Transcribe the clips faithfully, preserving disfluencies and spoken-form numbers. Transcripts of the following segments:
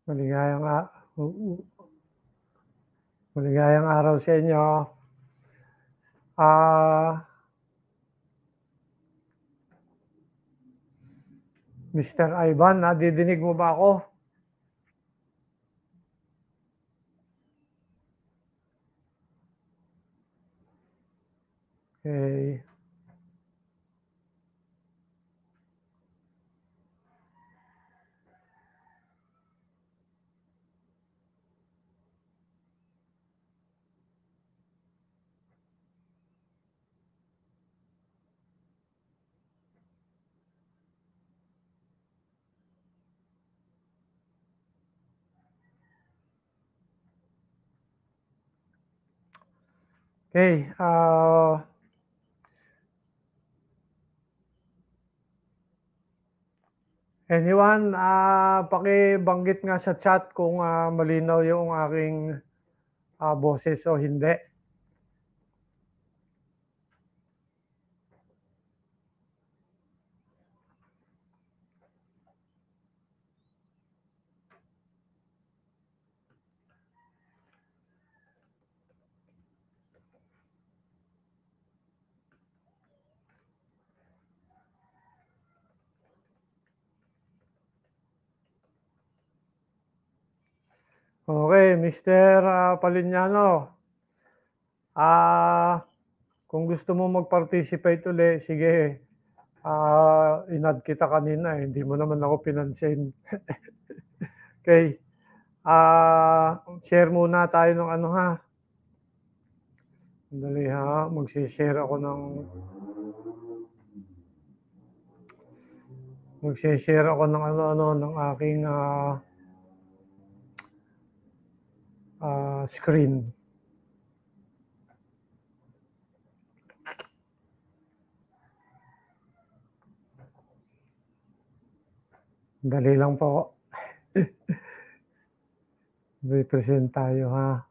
Maligayang a u u maligayang araw sa inyo. Ah Mister Ivan, nadidinig mo ba ako? Okey. Okey, ah anyone, ah, pakibanggit nga sa chat kung, ah, malinaw yung aking, ah, boses o hindi. Okey, Mister ah, Paliniano. Ah, kung gusto mo mag-participate uli, sige, ah, in-add kita kanina, eh, hindi mo naman ako pinansin. Okey, ah, share muna tayo ng ano, ha. Sandali, ha, magse-share ako ng magse-share ako ng ano-ano, ng aking, ah ah, screen. Dali lang po. Represent tayo, ha.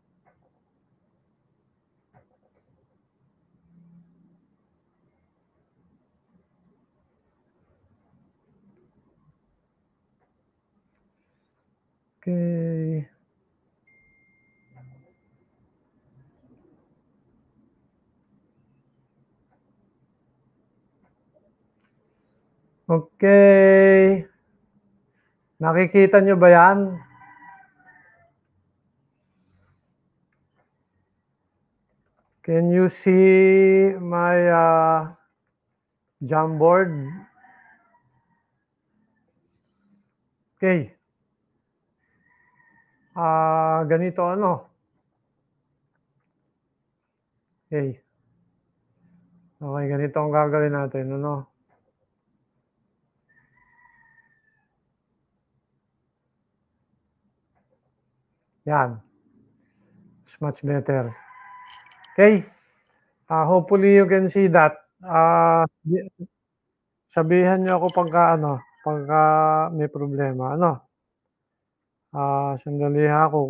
Okey. Okey. Nakikita niyo ba 'yan? Can you see my, ah, Jamboard? Okey. Ah, ganito ano Okey. Okey, ganito ang gagawin natin ano. 'Yan. It's much better. Okey. Ah, hopefully you can see that. Ah, di sabihan niyo ako pagka ano, pagka may problema, ano? Ah, sandali ha, ku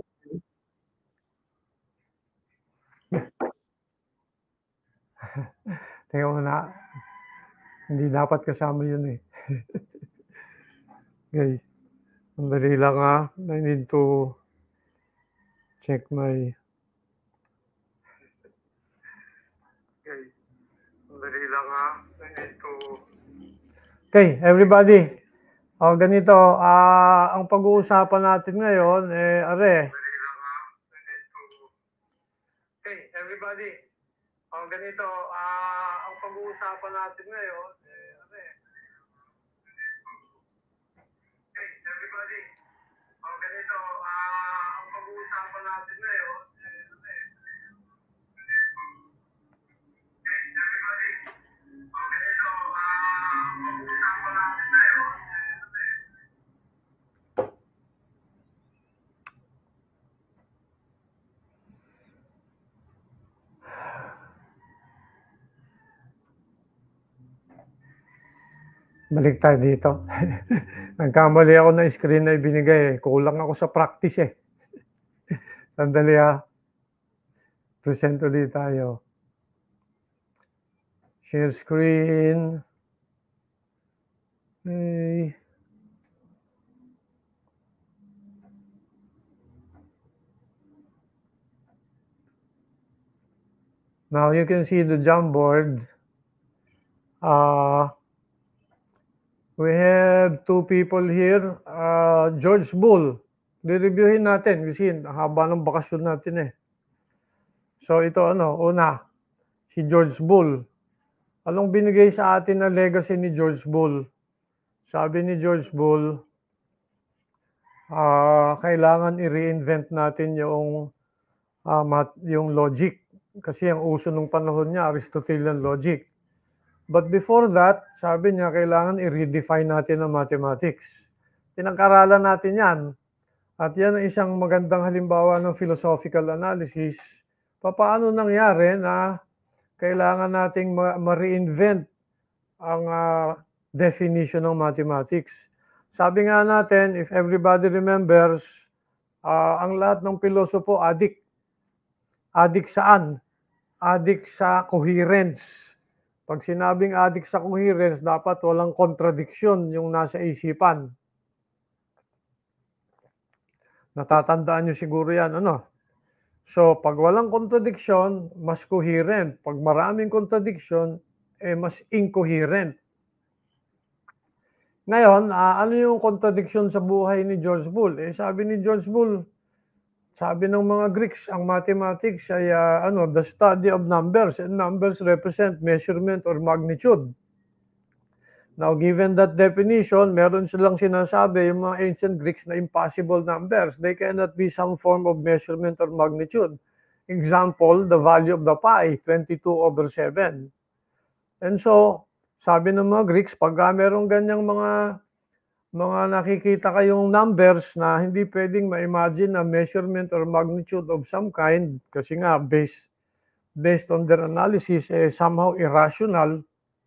Teka muna. Hindi dapat kasama yun, eh. Okey. Sandali lang, ah, I need to check my Okey. Sandali lang, ah, I need to Okey, everybody. Oh, ganito, ah, ang pag-uusapan natin ngayon, eh, are Sandali lang, ah, I need to Okey, everybody. Oh, ganito, ah, ang pag-uusapan natin ngayon, eh, are Okey, everybody. Oh, ganito, ah, ang pag-uusapan natin ngayon, eh, are Okey, everybody. Oh, ganito, ah, ang pag-uusapan natin ngayon, eh, are Balik tayo dito. Nagkamali ako ng screen na ibinigay, eh, kulang ako sa practice, eh. Sandali, ah. Present ulit tayo. Share screen. Okey. Now you can see the Jamboard. Uh, we have two people here. Uh, George Bull. Re-reviewin natin kasi ang haba ng bakasyon natin eh. So ito ano, una, si George Bull. Anong binigay sa atin na legacy ni George Bull? Sabi ni George Bull, uh, kailangan i-reinvent natin yung, uh, mat, yung logic. Kasi ang uso nung panahon niya, Aristotelian logic. But before that, sabi niya, kailangan i-redefine natin ang mathematics. Pinag-aralan natin yan. At yan ang isang magandang halimbawa ng philosophical analysis. Paano nangyari na kailangan nating ma-reinvent ang uh, definition ng mathematics. Sabi nga natin, if everybody remembers, uh, ang lahat ng pilosopo, addict. Addict saan? Addict sa coherence. Pag sinabing addict sa coherence, dapat walang contradiction yung nasa isipan. Natatandaan nyo siguro yan, ano? So, pag walang contradiction, mas coherent. Pag maraming contradiction, eh, mas incoherent. Ngayon, uh, ano yung contradiction sa buhay ni George Bull? Eh, sabi ni George Bull, sabi ng mga Greeks, ang mathematics ay uh, ano, the study of numbers, and numbers represent measurement or magnitude. Now, given that definition, meron silang sinasabi yung mga ancient Greeks na impossible numbers. They cannot be some form of measurement or magnitude. Example, the value of the pi, twenty-two over seven. And so, sabi ng mga Greeks, pag merong ganyang mga mga nakikita kayong numbers na hindi pwedeng ma-imagine na measurement or magnitude of some kind, kasi nga, based, based on their analysis, eh, somehow irrational,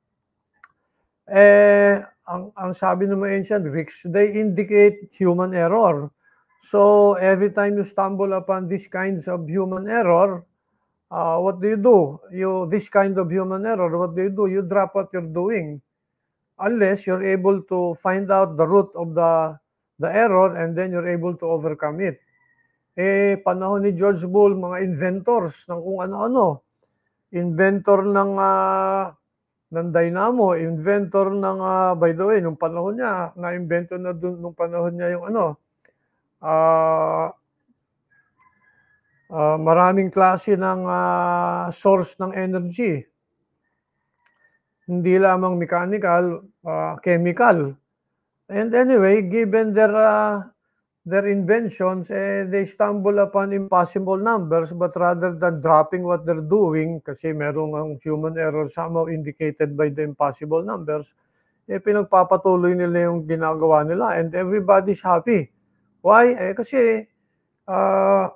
eh, ang, ang sabi ng mga ancient Greeks, they indicate human error. So, every time you stumble upon these kinds of human error, uh, what do you do? You, this kind of human error, what do you do? You drop what you're doing. Unless you're able to find out the root of the, the error and then you're able to overcome it. Eh, panahon ni George Bull, mga inventors ng kung ano-ano. Inventor ng, uh, ng dynamo, inventor ng, uh, by the way, nung panahon niya, na-invento na dun, nung panahon niya yung ano, uh, uh, maraming klase ng uh, source ng energy. Hindi lamang mechanical, uh, chemical. And anyway, given their uh, their inventions, eh, they stumble upon impossible numbers, but rather than dropping what they're doing, kasi merong ang human error somehow indicated by the impossible numbers, eh, pinagpapatuloy nila yung ginagawa nila and everybody's happy. Why? Eh, kasi uh,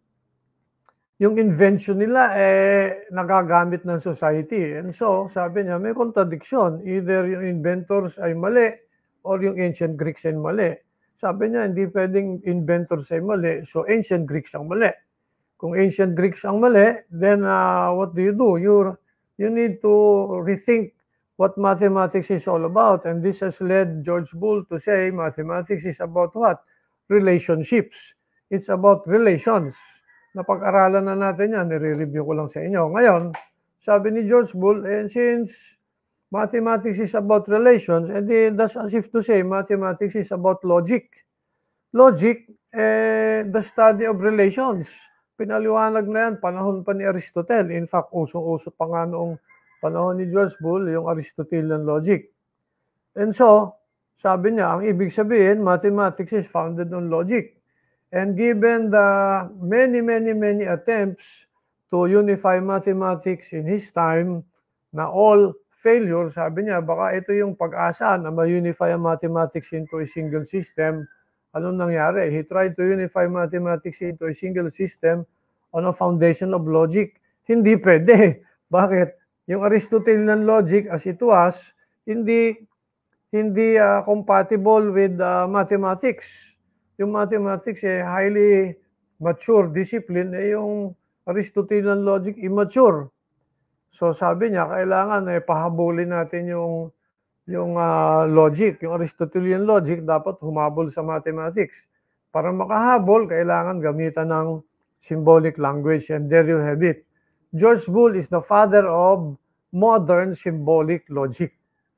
yung invention nila eh nagagamit ng society. And so, sabi niya, may contradiction. Either yung inventors ay mali or yung ancient Greeks ay mali. Sabi niya, hindi pwedeng inventors ay mali, so ancient Greeks ang mali. Kung ancient Greeks ang mali, then uh, what do you do? You, you need to rethink what mathematics is all about. And this has led George Bull to say mathematics is about what? Relationships. It's about relations. Napag-aralan na natin yan, nire-review ko lang sa inyo. Ngayon, sabi ni George Bull, and since mathematics is about relations, and that's as if to say mathematics is about logic. Logic, eh, the study of relations. Pinaliwanag na yan, panahon pa ni Aristotle. In fact, usong-uso pa nga noong panahon ni George Bull, yung Aristotelian logic. And so, sabi niya, ang ibig sabihin, mathematics is founded on logic. And given the many, many, many attempts to unify mathematics in his time, na all failure, sabi niya, baka ito yung pag-asa na ma-unify ang mathematics into a single system. Anong nangyari? He tried to unify mathematics into a single system on a foundation of logic. Hindi pwede. Bakit? Yung Aristotelian logic as it was, hindi, hindi uh, compatible with uh, mathematics. Yung mathematics eh highly mature discipline, eh yung Aristotelian logic immature. So sabi niya, kailangan eh pahabulin natin yung yung uh, logic, yung Aristotelian logic dapat humabol sa mathematics. Para makahabol, kailangan gamitan ng symbolic language, and there you have it. George Boole is the father of modern symbolic logic.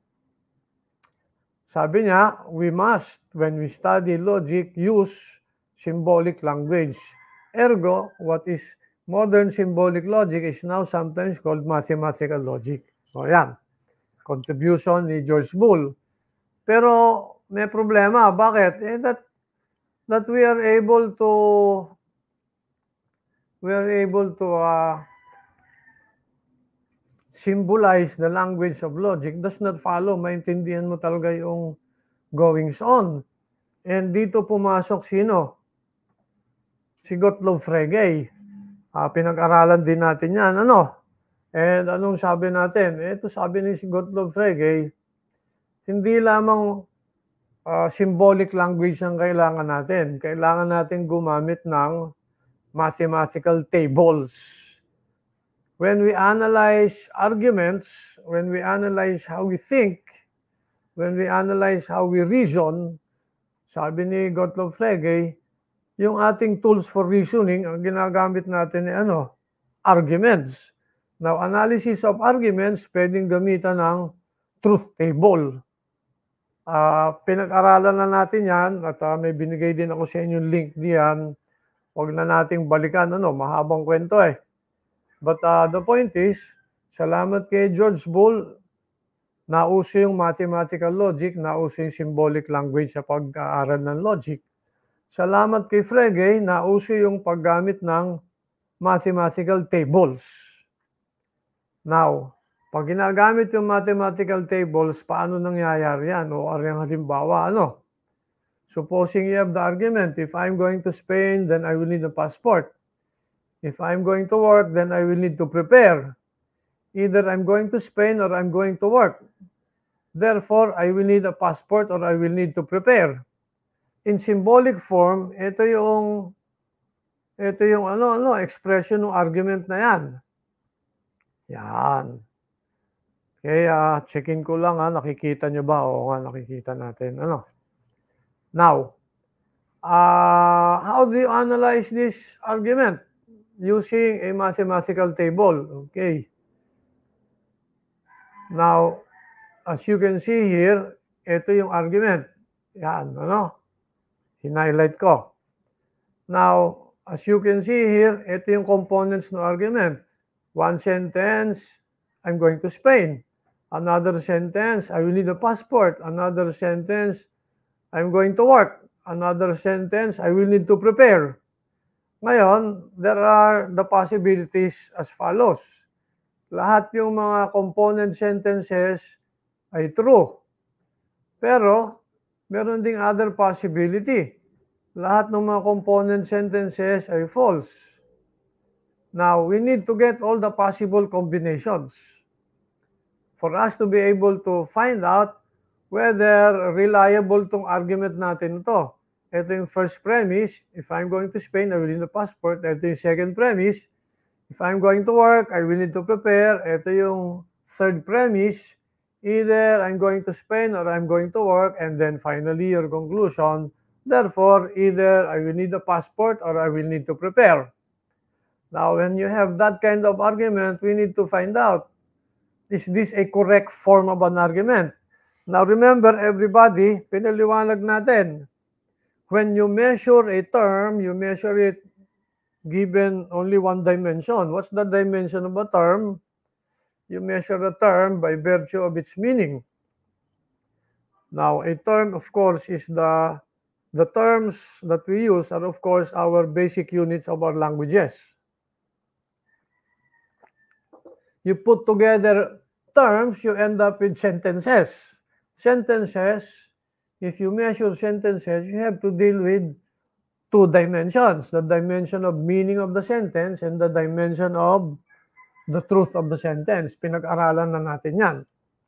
Sabi niya, we must, when we study logic, use symbolic language. Ergo, what is modern symbolic logic is now sometimes called mathematical logic. O yan, contribution ni George Boole. Pero may problema. Bakit? Eh, that, that we are able to we are able to uh, symbolize the language of logic does not follow. Maintindihan mo talaga yung goings on. And dito pumasok sino? Si Gottlob Frege. Uh, pinag-aralan din natin yan. Ano? And anong sabi natin? Ito sabi ni si Gottlob Frege, hindi lamang uh, symbolic language ang kailangan natin. Kailangan natin gumamit ng mathematical tables. When we analyze arguments, when we analyze how we think, when we analyze how we reason, sabi ni Gottlob Frege, yung ating tools for reasoning, ang ginagamit natin ay ano? Arguments. Now, analysis of arguments, pwedeng gamitan ng truth table. Uh, pinag-aralan na natin yan at uh, may binigay din ako sa inyo link diyan. Huwag na nating balikan, ano, mahabang kwento eh. But uh, the point is, salamat kay George Boole, nauso yung mathematical logic, nauso yung symbolic language sa pag-aaral ng logic. Salamat kay Frege, nauso yung paggamit ng mathematical tables. Now, pag ginagamit yung mathematical tables, paano nangyayari yan? O ang halimbawa, ano? Supposing you have the argument, if I'm going to Spain, then I will need a passport. If I'm going to work, then I will need to prepare. Either I'm going to Spain or I'm going to work. Therefore, I will need a passport or I will need to prepare. In symbolic form, ito yung ito yung ano ano expression ng argument na yan. Yan. Kaya checkin ko lang ha, nakikita nyo ba? Oo nga, nakikita natin. Ano? Now, uh, how do you analyze this argument? Using a mathematical table. Okay. Now, as you can see here, ito yung argument. Yan, ano? Hinighlight ko. Now, as you can see here, ito yung components ng argument. One sentence, I'm going to Spain. Another sentence, I will need a passport. Another sentence, I'm going to work. Another sentence, I will need to prepare. Ngayon, there are the possibilities as follows. Lahat yung mga component sentences ay true. Pero, meron ding other possibility. Lahat ng mga component sentences ay false. Now, we need to get all the possible combinations for us to be able to find out whether reliable tong argument natin ito. Ito yung first premise, if I'm going to Spain, I will need a passport. Ito yung second premise, if I'm going to work, I will need to prepare. Ito yung third premise, either I'm going to Spain or I'm going to work. And then finally, your conclusion, therefore, either I will need a passport or I will need to prepare. Now, when you have that kind of argument, we need to find out, is this a correct form of an argument? Now, remember, everybody, pinaliwanag natin, when you measure a term, you measure it given only one dimension. What's the dimension of a term? You measure a term by virtue of its meaning. Now, a term, of course, is the, the terms that we use are, of course, our basic units of our languages. You put together terms, you end up with sentences. Sentences, if you measure sentences, you have to deal with two dimensions. The dimension of meaning of the sentence and the dimension of the truth of the sentence. Pinag-aralan na natin yan.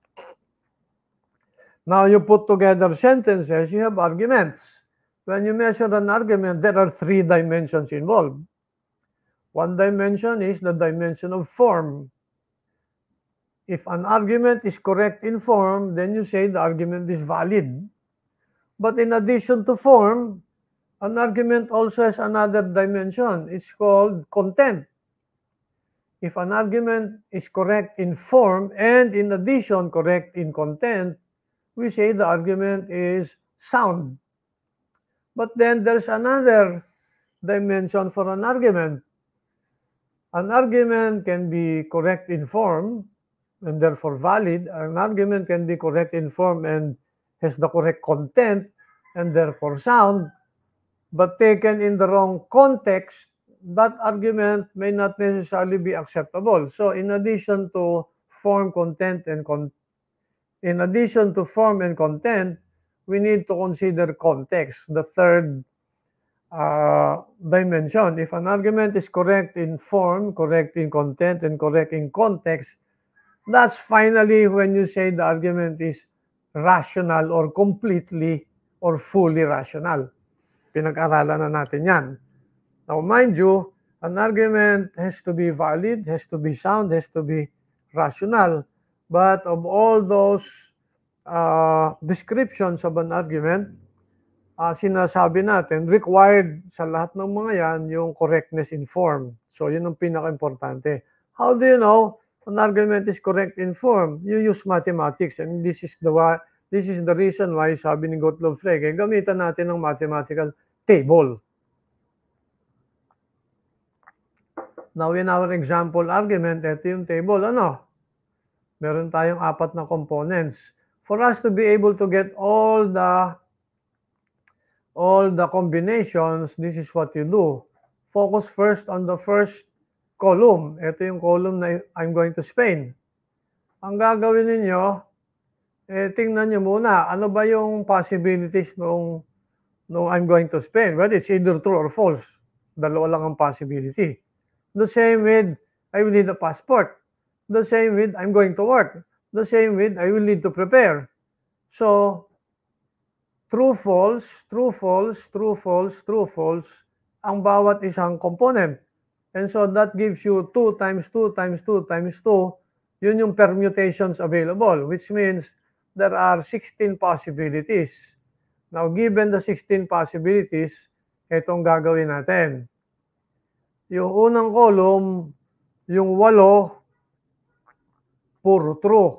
Now, you put together sentences, you have arguments. When you measure an argument, there are three dimensions involved. One dimension is the dimension of form. If an argument is correct in form, then you say the argument is valid. But in addition to form, an argument also has another dimension. It's called content. if an argument is correct in form and in addition correct in content, we say the argument is sound. But then there's another dimension for an argument. An argument can be correct in form and therefore valid. An argument can be correct in form and has the correct content and therefore sound. But taken in the wrong context, that argument may not necessarily be acceptable. So in addition to form, content, and con in addition to form and content, we need to consider context, the third uh, dimension. If an argument is correct in form, correct in content, and correct in context, that's finally when you say the argument is rational or completely or fully rational. Pinag-aralan na natin yan. Now, mind you, an argument has to be valid, has to be sound, has to be rational. But of all those uh, descriptions of an argument, uh, sinasabi natin, required sa lahat ng mga yan, yung correctness in form. So, yun ang pinaka-importante. How do you know an argument is correct in form? You use mathematics, and this is the this is the reason why, sabi ni Gottlob Frege, gamitan natin ng mathematical table. Now, in our example argument, ito yung table. Ano? Meron tayong apat na components. For us to be able to get all the all the combinations, this is what you do. Focus first on the first column. Ito yung column na I'm going to spin. Ang gagawin ninyo, eh, tingnan nyo muna, ano ba yung possibilities nung, nung I'm going to spin? Well, it's either true or false. Dalawa lang ang possibility. The same with, I will need a passport. The same with, I'm going to work. The same with, I will need to prepare. So, true, false, true, false, true, false, true, false, ang bawat isang component. And so, that gives you two times two times two times two. Yun yung permutations available, which means there are sixteen possibilities. Now, given the sixteen possibilities, itong gagawin natin. Yung unang column, yung walo, puro true.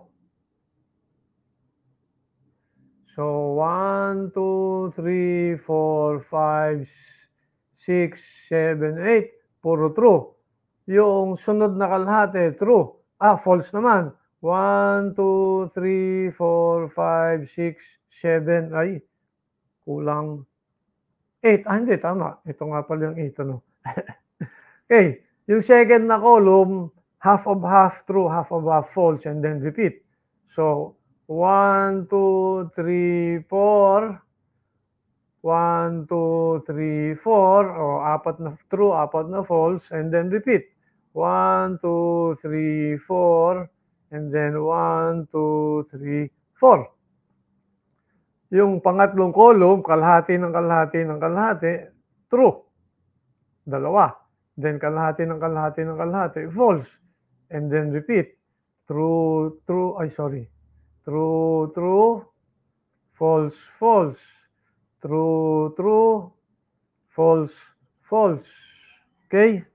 So, one, two, three, four, five, six, seven, eight, puro true. Yung sunod na kalahati, true. Ah, false naman. one, two, three, four, five, six, seven, ay, kulang eight. Ah, hindi, tama. Ito nga pala yung eight, ano. Okay, yung second na column, half of half true, half of half false, and then repeat. So, one, two, three, four, one, two, three, four, o apat na true, apat na false, and then repeat. one, two, three, four, and then one, two, three, four. Yung pangatlong column, kalahati ng kalahati ng kalahati, true. Dalawa. Then kalahati ng kalahati ng kalahati, false. And then repeat. True, true, ay sorry. True, true, false, false. True, true, false, false. Okay?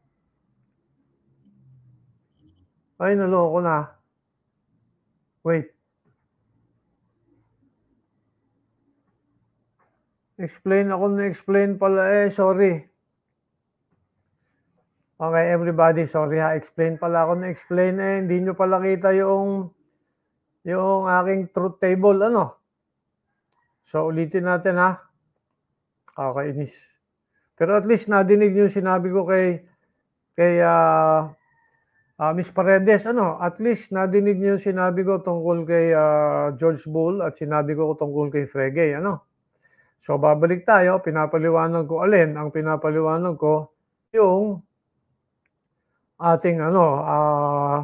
Ay, naloko na. Wait. Explain ako na explain pala eh, sorry. Okay, everybody, sorry ha, explain pala ako na explain eh, hindi nyo pala kita yung, yung aking truth table, ano? So, ulitin natin ha. Okay, inis. Pero at least nadinig nyo sinabi ko kay, kay uh, uh, Miss Paredes, ano? At least nadinig nyo sinabi ko tungkol kay uh, George Bull at sinabi ko tungkol kay Frege, ano? So, babalik tayo, pinapaliwanag ko alin. Ang pinapaliwanag ko, yung ating ano, uh,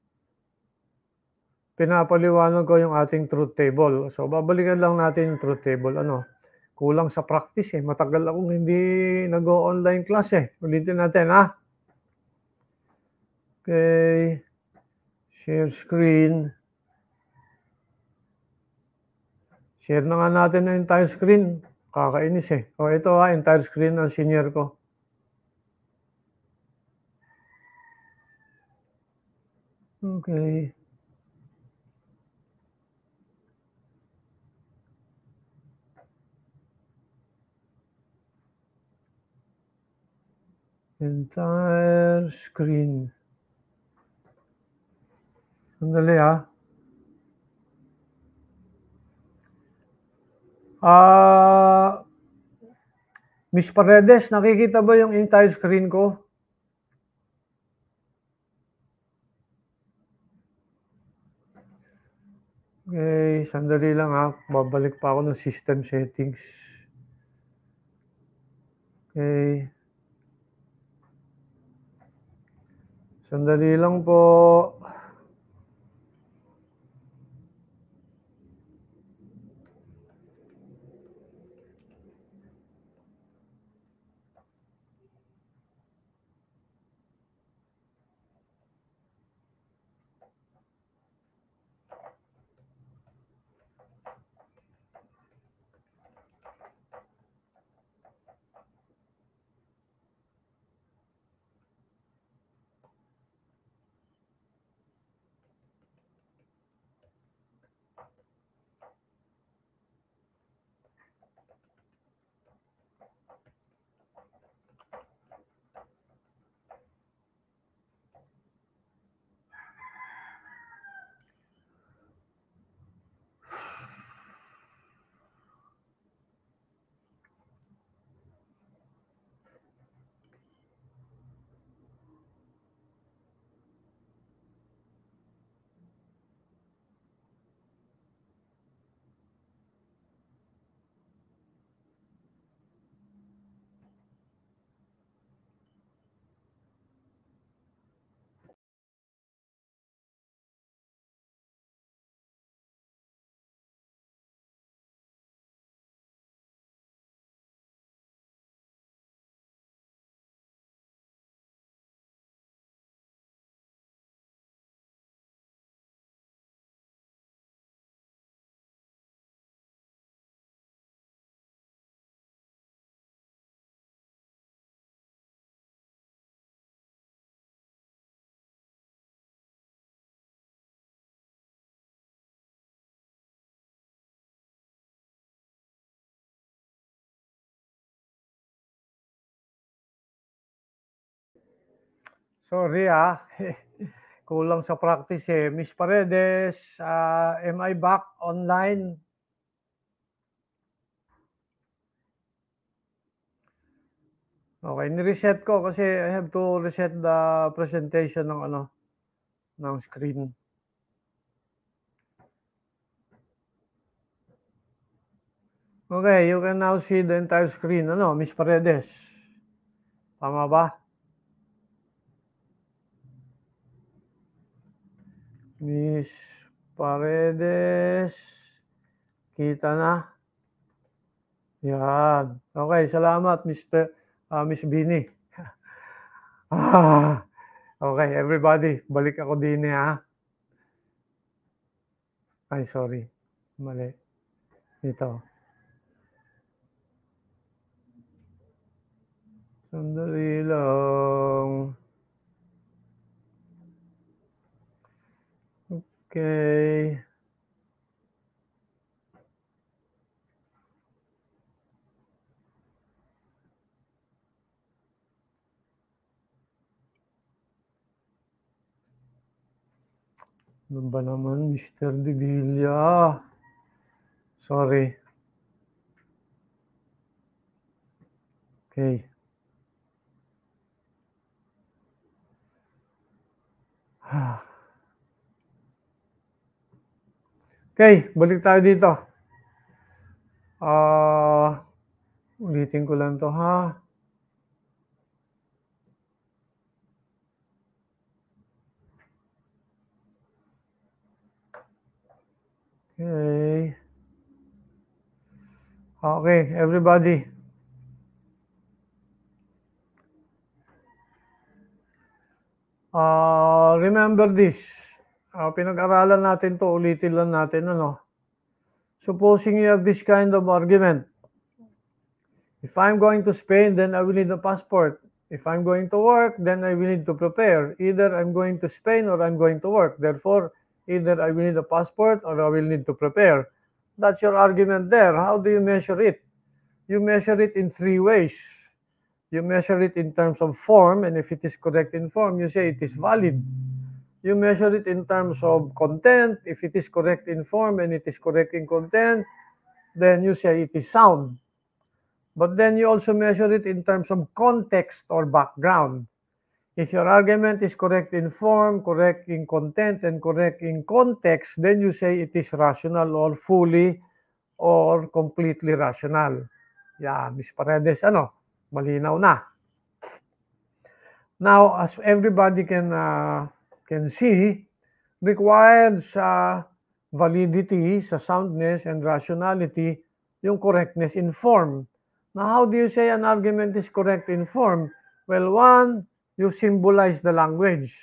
pinapaliwanag ko yung ating truth table. So, babalikan lang natin yung truth table. Ano, kulang sa practice eh. Matagal akong hindi nag-online class eh. Ulitin natin ha. Okay. Share screen. Share na nga natin na entire screen. Kakainis eh. O ito ha, entire screen ng senior ko. Okay. Entire screen. Sandali ah. Ah, Miss Paredes, nakikita ba yung entire screen ko? Okay, sandali lang ha. Babalik pa ako ng system settings. Okay. Sandali lang po. Sorry ah. Kulang sa practice eh. Miss Paredes, uh, am I back online? Okay, ni-reset ko kasi I have to reset the presentation ng ano, ng screen. Okay, you can now see the entire screen. Ano, Miss Paredes? Tama ba? Miss Paredes, kita na? Yan. Okay, salamat, Miss Pe, uh, Miss Bini. ah, okay, everybody, balik ako din eh, ha? Ay, sorry. Mali. Ito. Sandali lang. Okay. Ano ba naman, Mister De Villa? Sorry. Okay. Okay, balik tayo dito. Ah, uh, ulitin ko lang to ha. Okay. Okay, everybody. Uh, remember this. Uh, pinag-aralan natin to, ulitin lang natin, ano. Supposing you have this kind of argument. If I'm going to Spain, then I will need a passport. If I'm going to work, then I will need to prepare. Either I'm going to Spain or I'm going to work. Therefore, either I will need a passport or I will need to prepare. That's your argument there. How do you measure it? You measure it in three ways. You measure it in terms of form, and if it is correct in form, you say it is valid. You measure it in terms of content. If it is correct in form and it is correct in content, then you say it is sound. But then you also measure it in terms of context or background. If your argument is correct in form, correct in content, and correct in context, then you say it is rational or fully or completely rational. Yeah, Miz Paredes, ano? Malinaw na. Now, as everybody can uh, can see, required sa validity, sa soundness and rationality, yung correctness in form. Now, how do you say an argument is correct in form? Well, one, you symbolize the language.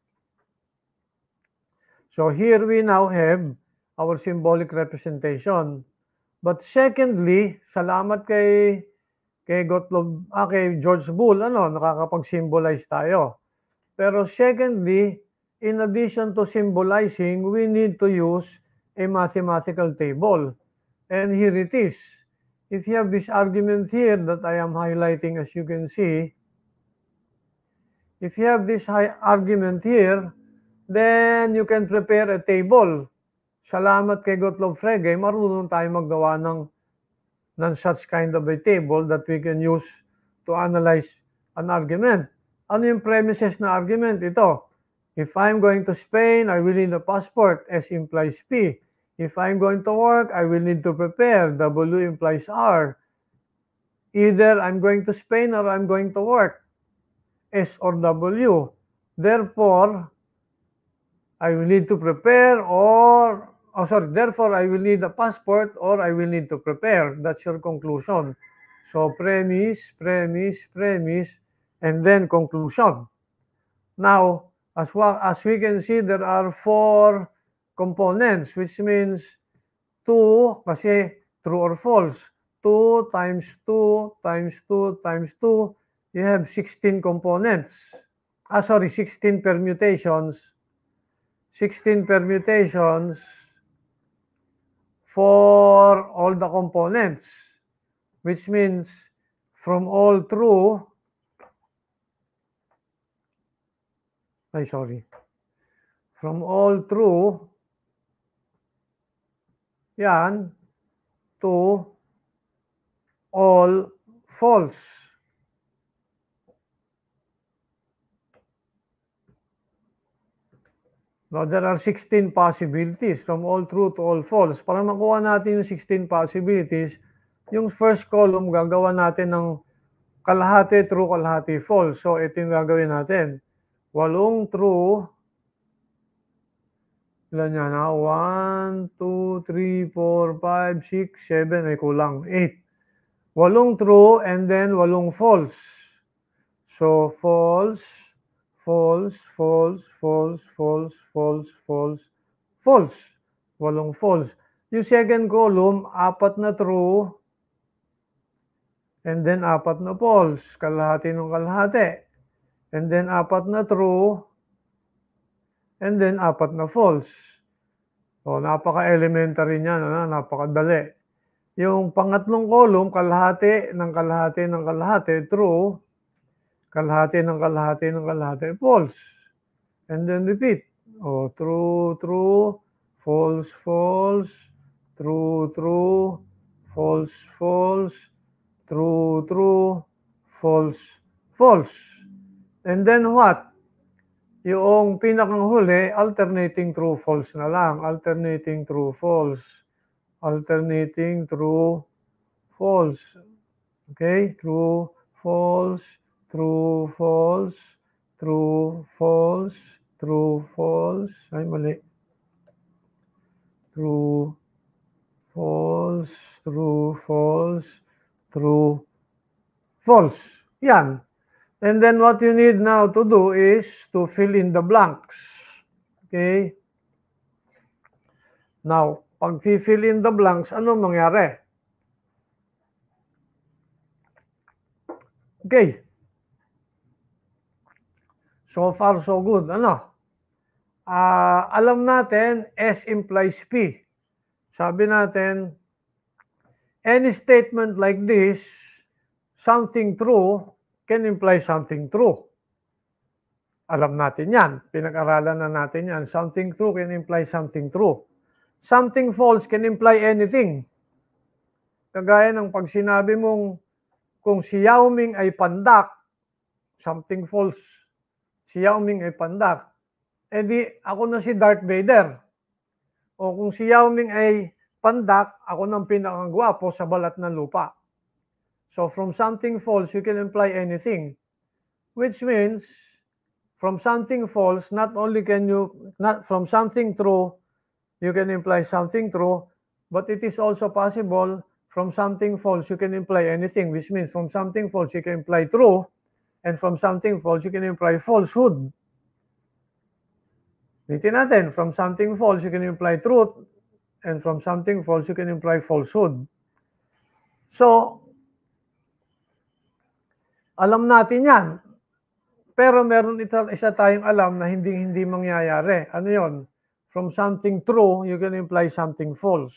So here we now have our symbolic representation. But secondly, salamat kay kay Gottlob, ah, kay George Bull, ano, nakakapag-symbolize tayo. Pero secondly, in addition to symbolizing, we need to use a mathematical table. And here it is. If you have this argument here that I am highlighting, as you can see, if you have this high argument here, then you can prepare a table. Salamat kay Gottlob Frege, marunong tayo maggawa ng, ng such kind of a table that we can use to analyze an argument. Ano yung premises na argument? Ito. If I'm going to Spain, I will need a passport. S implies P. If I'm going to work, I will need to prepare. W implies R. Either I'm going to Spain or I'm going to work. S or W. Therefore, I will need to prepare or, oh sorry, therefore I will need a passport or I will need to prepare. That's your conclusion. So premise, premise, premise, and then conclusion. Now, as, well, as we can see, there are four components, which means two, kasi true or false. two times two times two times two, you have sixteen components. Ah, sorry, sixteen permutations. sixteen permutations for all the components, which means from all true, ay sorry, from all true, yan, to all false. Now, there are sixteen possibilities from all true to all false. Para makuha natin yung sixteen possibilities, yung first column gagawa natin ng kalahati true, kalahati false. So, ito yung gagawin natin. Walong true, ilan yan ha? one, two, three, four, five, six, seven, ay kulang, eight. Walong true and then walong false. So, false, false, false, false, false, false, false, false. Walong false. Yung second column, apat na true, and then apat na false. Kalahati ng kalahati. And then apat na true, and then apat na false. So, napaka-elementary niyan, ano? Napakadali. Yung pangatlong column, kalahati ng kalahati ng kalahati, true. Kalahati ng kalahati ng kalahati, false. And then repeat. Oh, true, true, false, false, true, true, false, false, true, true, false, false. And then what? Yung pinakang huli, alternating true, false na lang. Alternating true, false. Alternating true, false. Okay? True, false, true, false, true, false, true, false. Ay, mali. True, false, true, false, true, false. Yan. And then what you need now to do is to fill in the blanks. Okay? Now, pag fill in the blanks, ano mangyari? Okay. So far, so good. Ano? Uh, alam natin, S implies P. Sabi natin, any statement like this, something true can imply something true. Alam natin yan. Pinag-aralan na natin yan. Something true can imply something true. Something false can imply anything. Kagaya ng pag sinabi mong kung si Yao Ming ay pandak, something false. Si Yao Ming ay pandak. Eh di, ako na si Darth Vader. O kung si Yao Ming ay pandak, ako nang pinakagwapo sa balat ng lupa. So from something false, you can imply anything. Which means, from something false, not only can you, not from something true, you can imply something true, but it is also possible from something false, you can imply anything, which means from something false, you can imply true, and from something false, you can imply falsehood. Ulitin natin, from something false, you can imply truth, and from something false, you can imply falsehood. So, alam natin yan. Pero meron ita, isa tayong alam na hindi hindi mangyayari. Ano yon? From something true, you can imply something false.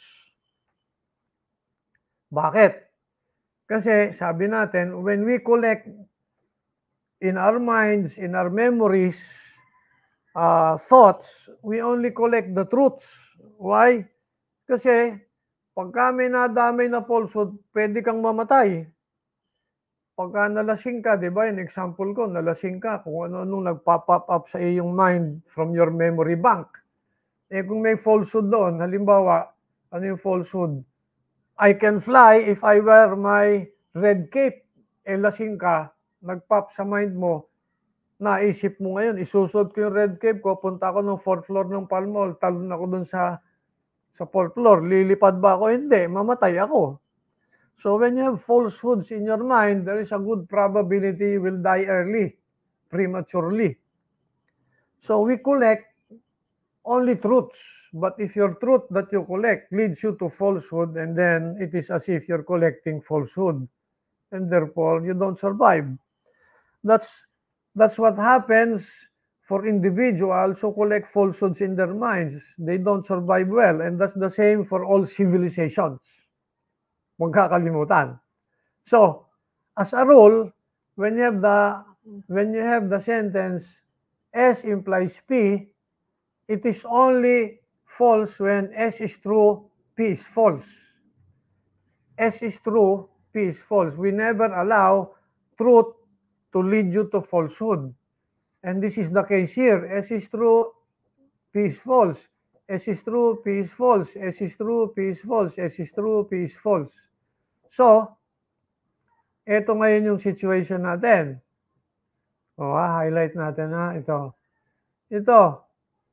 Bakit? Kasi sabi natin, when we collect in our minds, in our memories, uh, thoughts, we only collect the truths. Why? Kasi pagka may nadamay na falsehood, pwede kang mamatay. Pagka nalasing ka, di ba, yung example ko, nalasing ka, kung ano-anong nagpa-pop up sa iyong mind from your memory bank. Eh kung may falsehood doon, halimbawa, ano yung falsehood? I can fly if I wear my red cape. Eh lasing ka, nag-pop sa mind mo, naisip mo ngayon, isusot ko yung red cape ko, punta ako ng fourth floor ng Palmol, talon ako doon sa, sa fourth floor, lilipad ba ako? Hindi, mamatay ako. So when you have falsehoods in your mind, there is a good probability you will die early, prematurely. So we collect only truths. But if your truth that you collect leads you to falsehood, and then it is as if you're collecting falsehood, and therefore you don't survive. That's, that's what happens for individuals who collect falsehoods in their minds. They don't survive well, and that's the same for all civilizations. Huwag kakalimutan. So, as a rule, when you have the when you have the sentence S implies P, it is only false when S is true, P is false. S is true, P is false. We never allow truth to lead you to falsehood. And this is the case here. S is true, P is false. S is true, P is false. S is true, P is false. S is true, P is false. So, ito ngayon yung situation natin. O, ha, highlight natin ha, ito. Ito.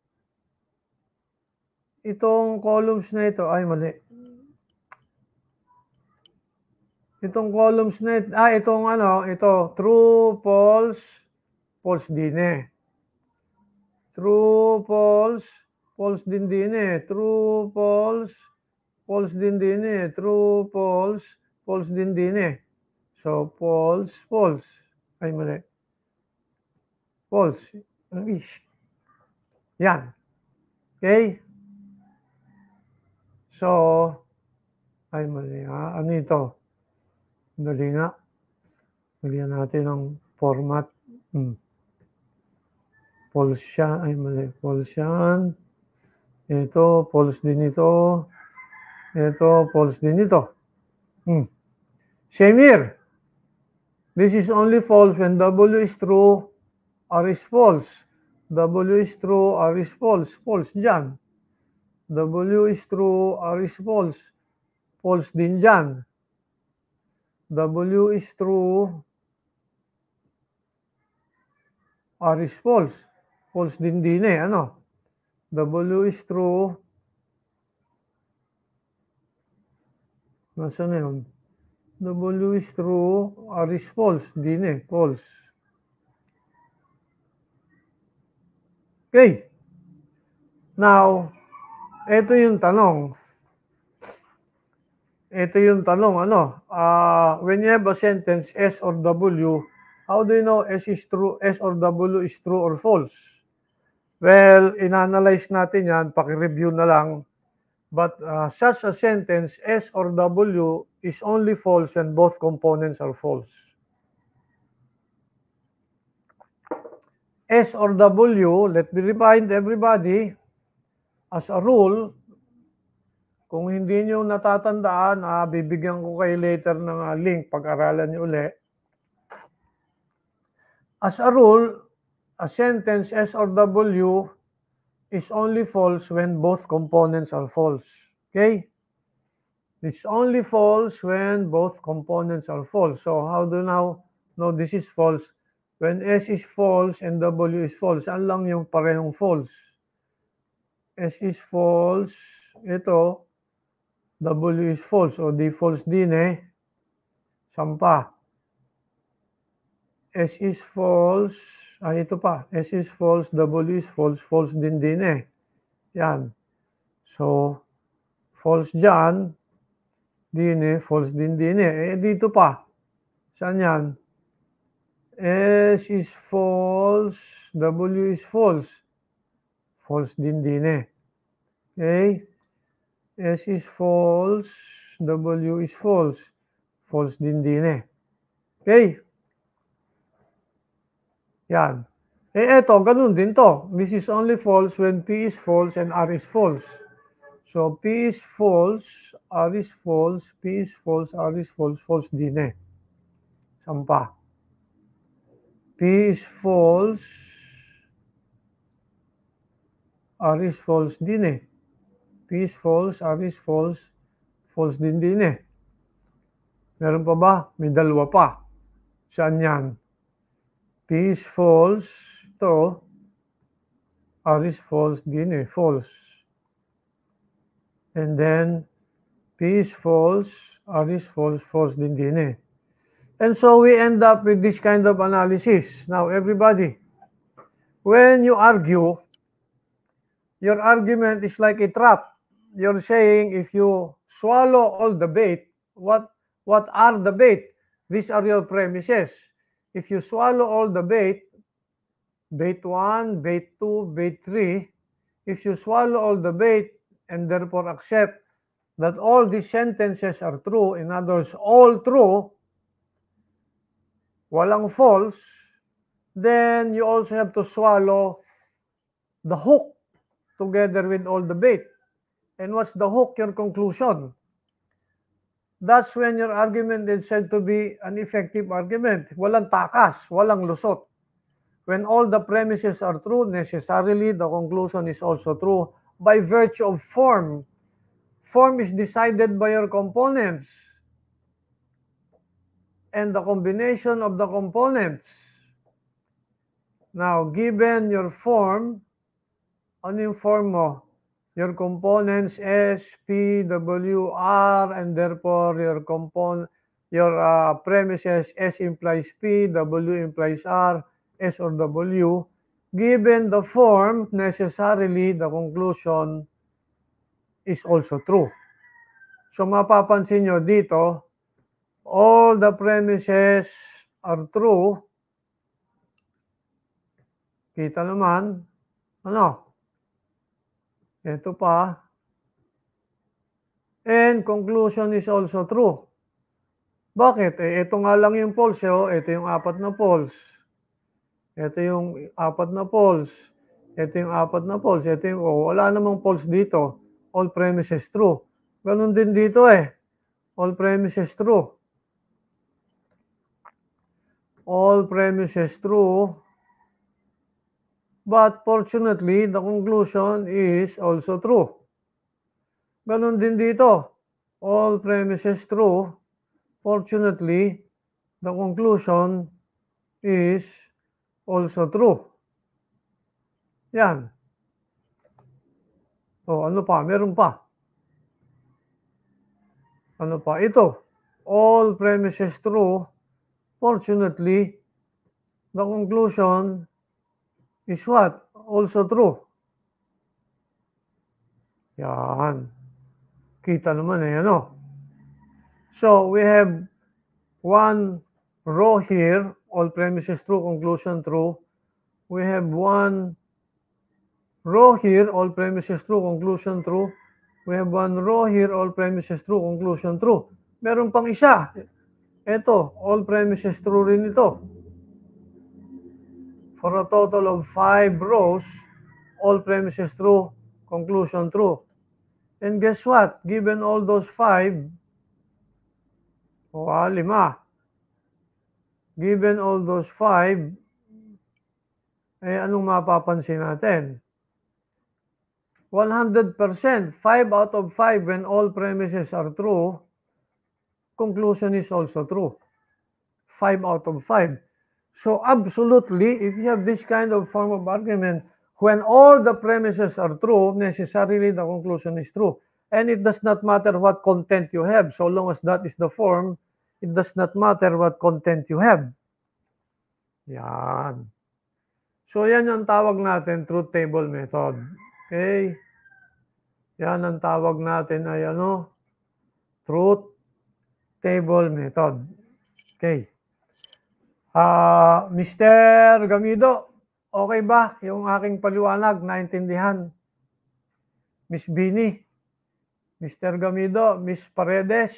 Itong columns na ito, ay mali. Itong columns na ito, ah, itong ano, ito, true, false, false din eh. True, false, false din din eh. True, false, false din din eh. True, false, false din din eh. So, false, false. Ay, mali. False. Yan. Okay? So, ay, mali ha. Ano ito? Dali nga. Lagyan natin ng format. Hmm. False siya. Ay, mali. False yan. Ito, false din ito. Ito, false din ito. Hmm. Same here. This is only false when W is true, R is false. W is true, R is false. False dyan. W is true, R is false. False din dyan. W is true, R is false. False din din eh. Ano? W is true. Nasaan na yun? W is true, R is false. Din eh. False. Okay. Now, ito yung tanong. Ito yung tanong, ano? Uh, when you have a sentence, S or W, How do you know S is true, S or W is true or false? Well, in-analyze natin yan, paki-review na lang. But uh, such a sentence, S or W, is only false when both components are false. S or W, let me remind everybody, as a rule, kung hindi nyo natatandaan, ah, bibigyan ko kayo later ng uh, link, pag-aralan nyo uli. As a rule, a sentence S or W is only false when both components are false. Okay? It's only false when both components are false. So how do you now know this is false? When S is false and W is false, saan lang yung parehong false? S is false, ito, W is false, o di false din eh. Sampa. S is false, ah, ito pa, S is false, W is false, false din din eh. Yan. So, false dyan, din eh, false din din eh. Eh, dito pa. Saan yan? S is false, W is false. False din din eh. Okay? S is false, W is false. False din din eh. Okay? Yan. Eh, eto, ganun din to. This is only false when P is false and R is false. So, P is false, R is false, P is false, R is false, false din eh. Sampa. P is false, R is false din eh. P is false, R is false, false din din eh. Meron pa ba? May dalawa pa. Saan yan? P is false, to, R is false din eh, false. And then, P is false, R is false, false din din eh. And so we end up with this kind of analysis. Now, everybody, when you argue, your argument is like a trap. You're saying if you swallow all the bait, what, what are the bait? These are your premises. If you swallow all the bait, bait one, bait two, bait three, if you swallow all the bait and therefore accept that all these sentences are true, in other words, all true, walang false, then you also have to swallow the hook together with all the bait. And what's the hook? Your conclusion. That's when your argument is said to be an effective argument. Walang takas, walang lusot. When all the premises are true, necessarily the conclusion is also true by virtue of form. Form is decided by your components and the combination of the components. Now, given your form, ano yung form mo? Your components S, P, W, R, and therefore your component, your uh, premises S implies P, W implies R, S or W. Given the form, necessarily the conclusion is also true. So mapapansin nyo dito, all the premises are true. Kita naman, ano? Ito pa. And conclusion is also true. Bakit? Eh, ito nga lang yung false. Oh. Ito yung apat na false. Ito yung apat na false. Ito yung apat na false. Ito yung, oh, wala namang false dito. All premises true. Ganun din dito eh. All premises true. All premises true. But fortunately, the conclusion is also true. Ganun din dito. All premises true. Fortunately, the conclusion is also true. Yan. O, ano pa? Meron pa. Ano pa? Ito. All premises true. Fortunately, the conclusion is what? Also true. Yan. Kita naman eh, ano? So, we have one row here, all premises true, conclusion true. We have one row here, all premises true, conclusion true. We have one row here, all premises true, conclusion true. Meron pang isa. Ito, all premises true rin ito. For a total of five rows, all premises true, conclusion true. And guess what? Given all those five, o ah, lima. Given all those five, eh anong mapapansin natin? one hundred percent, five out of five when all premises are true, conclusion is also true. five out of five. So absolutely, if you have this kind of form of argument, when all the premises are true, necessarily the conclusion is true. And it does not matter what content you have. So long as that is the form, it does not matter what content you have. Yan. So yan yung tawag natin, truth table method. Okay? Yan ang tawag natin ay ano? Truth table method. Okay. Ah, uh, Mister Gamido, okay ba yung aking paliwanag? Naintindihan? Miss Bini, Mister Gamido, Miss Paredes.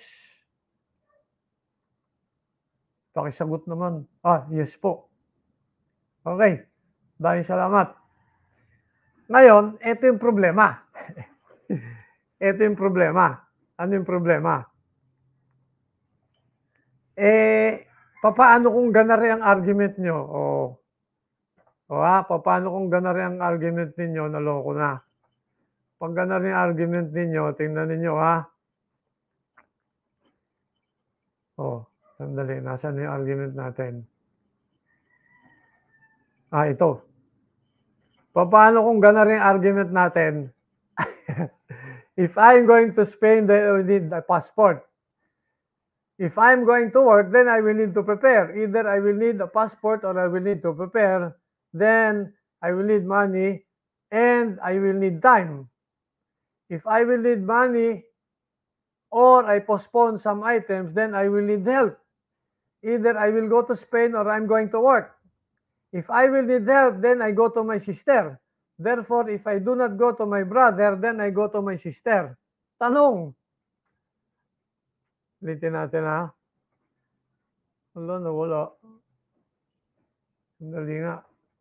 Pakisagot naman. Ah, yes po. Okay. Dahil salamat. Ngayon, ito yung problema. Ito yung problema. Ano yung problema? Eh, papaano kung ganari ang argument nyo? O, o ha, papaano kung ganari ang argument ninyo? Naloko na. Pag ganari ang argument ninyo, tingnan ninyo ha. O, sandali. Nasaan yung argument natin? Ah, ito. Paano kung ganari ang argument natin? If I'm going to Spain, then I will need a passport. If I'm going to work, then I will need to prepare. Either I will need a passport or I will need to prepare. Then I will need money and I will need time. If I will need money or I postpone some items, then I will need help. Either I will go to Spain or I'm going to work. If I will need help, then I go to my sister. Therefore, if I do not go to my brother, then I go to my sister. Tanong. Ulitin natin ha. Wala na wala. Sandali nga.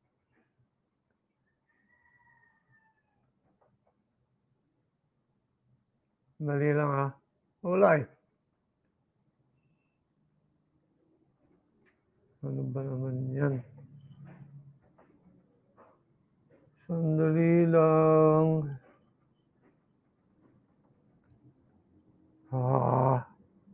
Sandali lang ha. Wala eh. Ano ba naman yan? Sandali lang. Ah.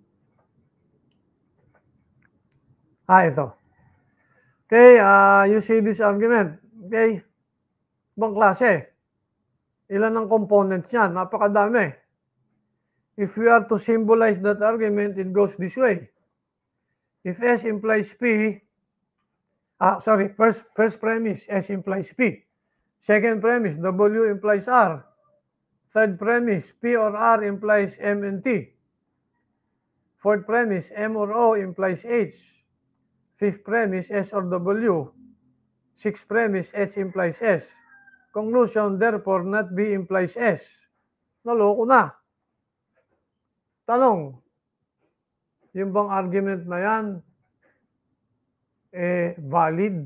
Ah, ito. Okay, uh, you see this argument. Okay. Ibang klase. Ilan ang components niyan? Napakadami. If we are to symbolize that argument, it goes this way. If S implies P, ah, sorry, first, first premise, S implies P. Second premise, W implies R. Third premise, P or R implies M and T. Fourth premise, M or O implies H. Fifth premise, S or W. Sixth premise, H implies S. Conclusion, therefore, not B implies S. Naloko na. Tanong, yung bang argument na yan, eh, valid?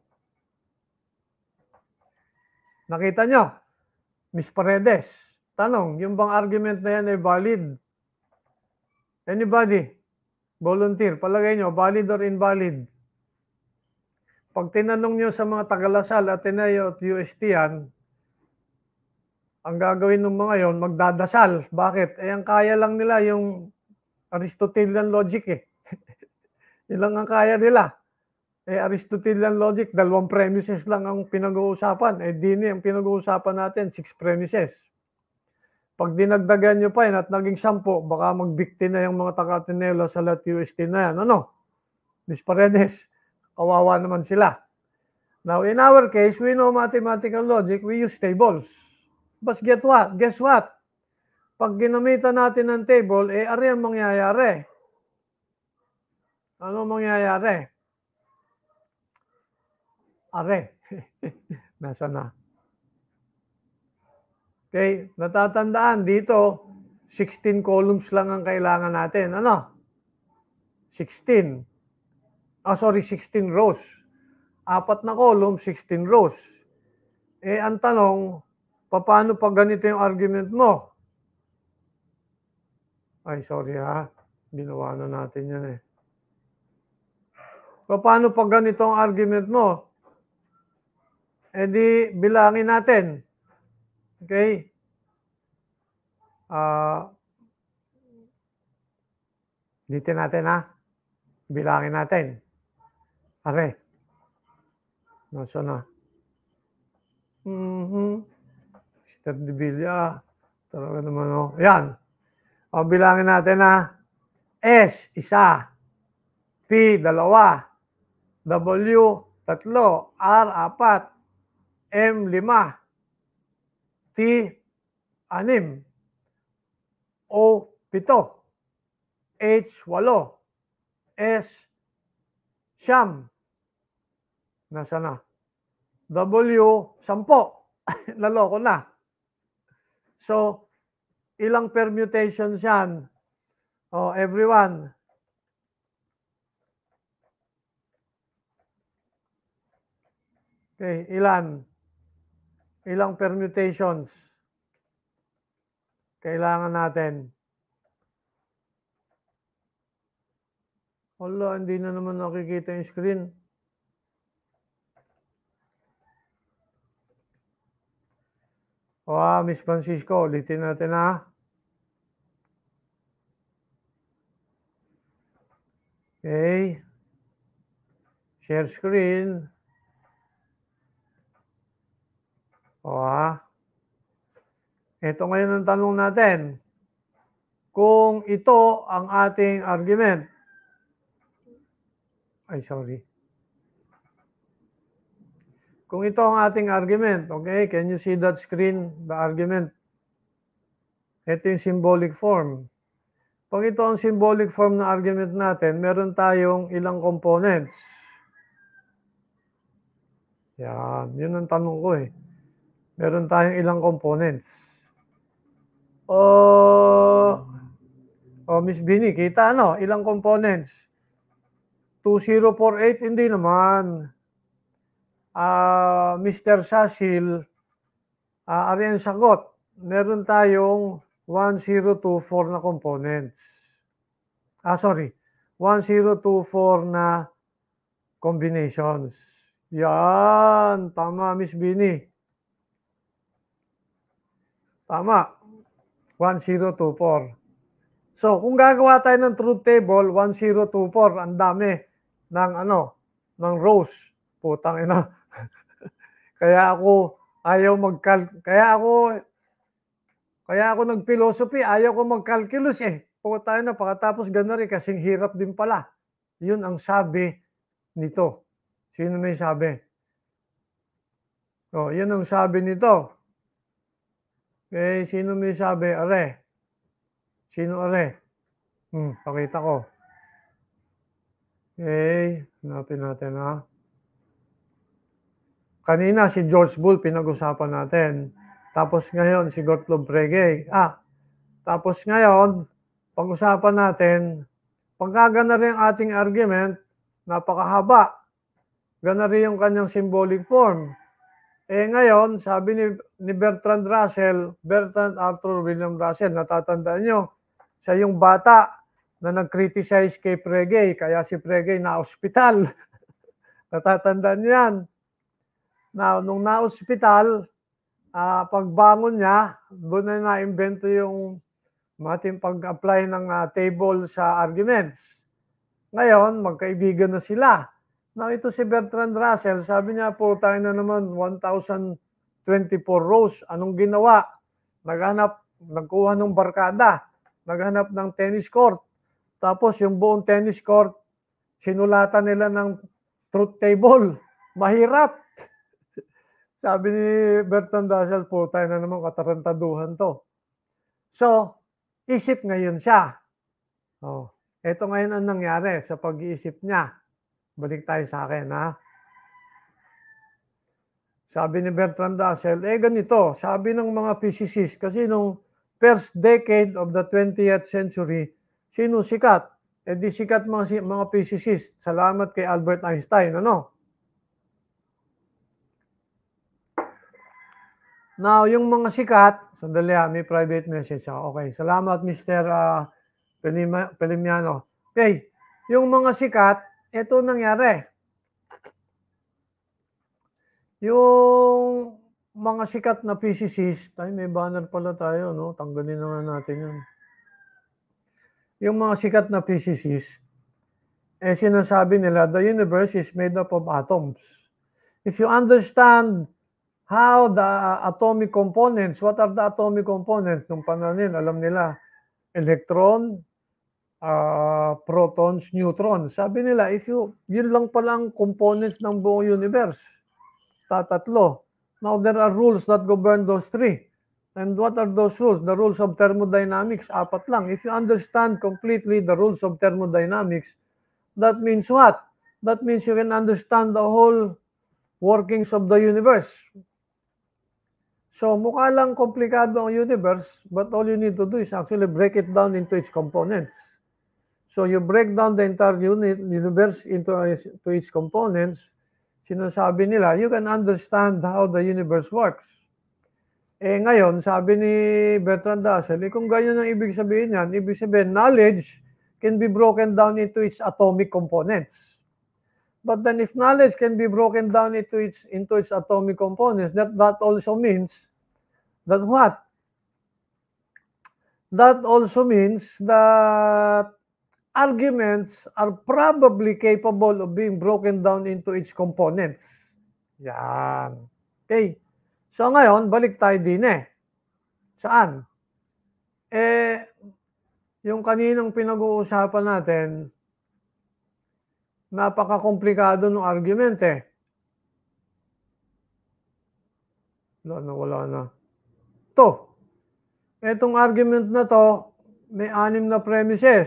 Nakita nyo? Miss Paredes, tanong, yung bang argument na yan ay valid? Anybody? Volunteer, palagay nyo, valid or invalid? Pag tinanong nyo sa mga Tagalasal, Ateneo at U S T yan, ang gagawin ng mga yon, magdadasal. Bakit? Eh, ang kaya lang nila yung Aristotelian logic eh. Ilang ang kaya nila. Eh, Aristotelian logic, dalawang premises lang ang pinag-uusapan. Eh, dini ang pinag-uusapan natin, six premises. Pag dinagdagan nyo pa yan at naging sampo, baka magbikti na yung mga taga-Ateneo sa lahat U S T na yan. Ano? Miss Paredes, kawawa naman sila. Now, in our case, we know mathematical logic, we use tables. But get what? Guess what? Pag ginamitan natin ng table, eh, ari ang mangyayari. Ano mangyayari? Are. Nasaan na? Okay, natatandaan dito, sixteen columns lang ang kailangan natin. Ano? sixteen. Ah, sorry, sixteen rows. Apat na column, sixteen rows. Eh, ang tanong, paano pag ganito yung argument mo? Ay, sorry ha. Ginawa na natin yan eh. Paano pag ganito ang argument mo? Eh di, bilangin natin. Okay? Ah, dito natin ha. Bilangin natin. Are. Nasa na? Mm-hmm. mister De Villa. Talaga naman o. Oh. Yan. O, bilangin natin ha. S, isa. P, dalawa. W, tatlo. R, apat. M, lima. T, anim. O, pito. H, walo. S, siyam. Nasa na? W, sampo. Naloko na. So, ilang permutations yan? Oh, everyone. Okay, ilan? Ilang permutations kailangan natin? Wala, hindi na naman nakikita yung screen. Oh, Miss Francisco, ulitin natin ha. Okay. Share screen. O ha. Ito ngayon ang tanong natin. Kung ito ang ating argument. Ay, sorry. Kung ito ang ating argument, okay? Can you see that screen, the argument? Ito yung symbolic form. Pag ito ang symbolic form na argument natin, meron tayong ilang components. Yan, yun ang tanong ko eh. Meron tayong ilang components. O, o Miss Bini, kita ano? Ilang components? two zero four eight, hindi naman. Uh, Mister Sasil, uh, ari ang sagot. Meron tayong one zero two four na components. Ah, sorry. one zero two four na combinations. Yan. Tama, Miss Bini. Tama. one zero two four. So, kung gagawa tayo ng truth table, one zero two four, ang dami ng ano, ng rows. Putang ina. Kaya ako ayaw mag-cal kaya ako kaya ako nag-philosophy, ayaw ko mag-calculus eh. Putang ina, pagkatapos gano'n rin kasing hirap din pala. Yun ang sabi nito. Sino may sabi? Oh, yun ang sabi nito. Okay, sino may sabi? Are. Sino are? Hmm, pakita ko. Okay, hanapin natin ha. Kanina si George Bull pinag-usapan natin. Tapos ngayon si Gottlob Frege. Ah, tapos ngayon, pag-usapan natin, pagkagana rin ang ating argument, napakahaba. Gana rin yung kanyang symbolic form. Eh ngayon, sabi ni, ni Bertrand Russell, Bertrand Arthur William Russell, natatandaan nyo, siya yung bata na nag-criticize kay Frege, kaya si Frege na-hospital. Natatandaan nyo yan. Na, nung na-hospital, uh, pagbangon niya, doon na na-invento yung mating pag-apply ng uh, table sa arguments. Ngayon, magkaibigan na sila. Now, ito si Bertrand Russell, sabi niya po tayo na naman one thousand twenty-four rows. Anong ginawa? Naghanap, nagkuha ng barkada, naghanap ng tennis court. Tapos yung buong tennis court, sinulatan nila ng truth table. Mahirap. Sabi ni Bertrand Russell po tayo na naman katarantaduhan to. So, isip ngayon siya. Oh. Ito ngayon ang nangyari sa pag-iisip niya. Balik tayo sa akin, ha? Sabi ni Bertrand Russell, eh ganito, sabi ng mga physicists, kasi nung first decade of the twentieth century, sino sikat? Eh di sikat mga, mga physicists. Salamat kay Albert Einstein, ano? Now, yung mga sikat, sandali ha, may private message ako. Okay, salamat mister Uh, Pelimiano. Okay, yung mga sikat, ito nangyari. Yung mga sikat na physicists, tayo may banner pala tayo, no? Tanggalin na nga natin yun. Yung mga sikat na physicists, eh sinasabi nila, the universe is made up of atoms. If you understand how the atomic components, what are the atomic components? Nung pananin, alam nila, electron, uh, protons, neutrons. Sabi nila, if you, yun lang palang components ng buong universe. Tatatlo. Now, there are rules that govern those three. And what are those rules? The rules of thermodynamics, apat lang. If you understand completely the rules of thermodynamics, that means what? That means you can understand the whole workings of the universe. So, mukha lang komplikado ang universe, but all you need to do is actually break it down into its components. So, you break down the entire unit, universe into, into its components, sinasabi nila, you can understand how the universe works. Eh ngayon, sabi ni Bertrand Russell, eh, kung ganyan ang ibig sabihin yan, ibig sabihin, knowledge can be broken down into its atomic components. But then if knowledge can be broken down into its, into its atomic components, that, that also means that what? That also means that arguments are probably capable of being broken down into its components. Yan. Okay. So ngayon, balik tayo din eh. Saan? Eh, yung kaninang pinag-uusapan natin, napaka-komplikado ng argument eh. Wala na, wala na. To, etong argument na to, may anim na premises.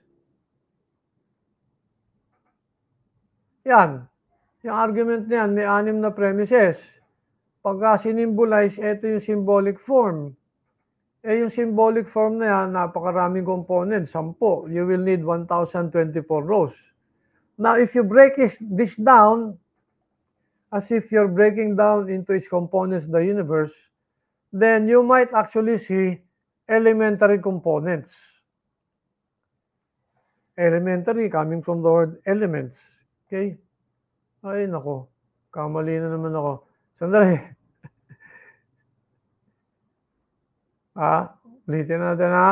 Yan. Yung argument niyan, may anim na premises. Pagka sinimbolize, ito yung symbolic form. Eh, yung symbolic form na yan, napakaraming components, sampo. You will need one thousand twenty-four rows. Now, if you break this down, as if you're breaking down into its components the universe, then you might actually see elementary components. Elementary, coming from the word elements. Okay? Ay, nako. Kamali na naman ako. Sandali. Ah, ulitin natin ha.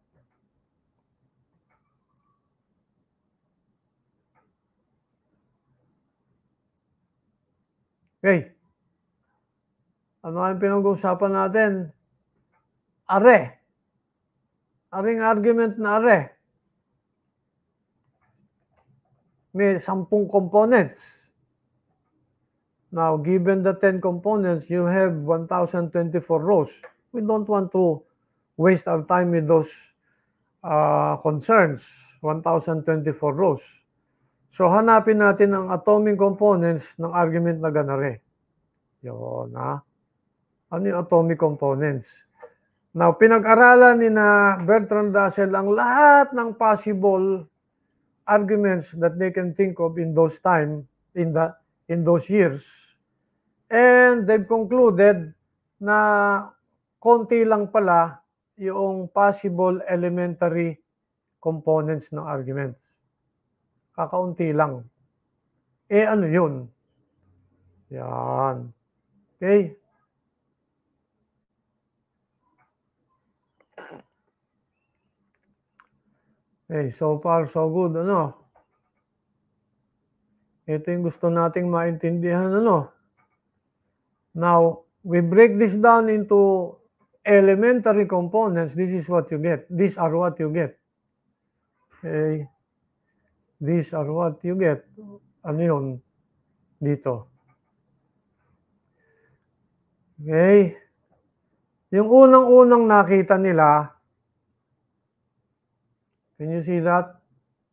Okay. Ano ang pinag-uusapan natin? Are. Aring argument na are. May sampung components. Now, given the ten components, you have one thousand twenty-four rows. We don't want to waste our time with those uh, concerns. one thousand twenty-four rows. So, hanapin natin ang atomic components ng argument na ganare. Yun, ha? Ano yung atomic components? Now, pinag-aralan ni na Bertrand Russell ang lahat ng possible arguments that they can think of in those time, in, the, in those years. And they've concluded na konti lang pala yung possible elementary components ng arguments. Kakaunti lang. Eh, ano yun? Yan. Okay? Okay, so far, so good. Ano? Ito yung gusto nating maintindihan. Ano? Now, we break this down into elementary components. This is what you get. These are what you get. Okay? These are what you get. Ano yun? Dito. Okay? Yung unang-unang nakita nila, can you see that?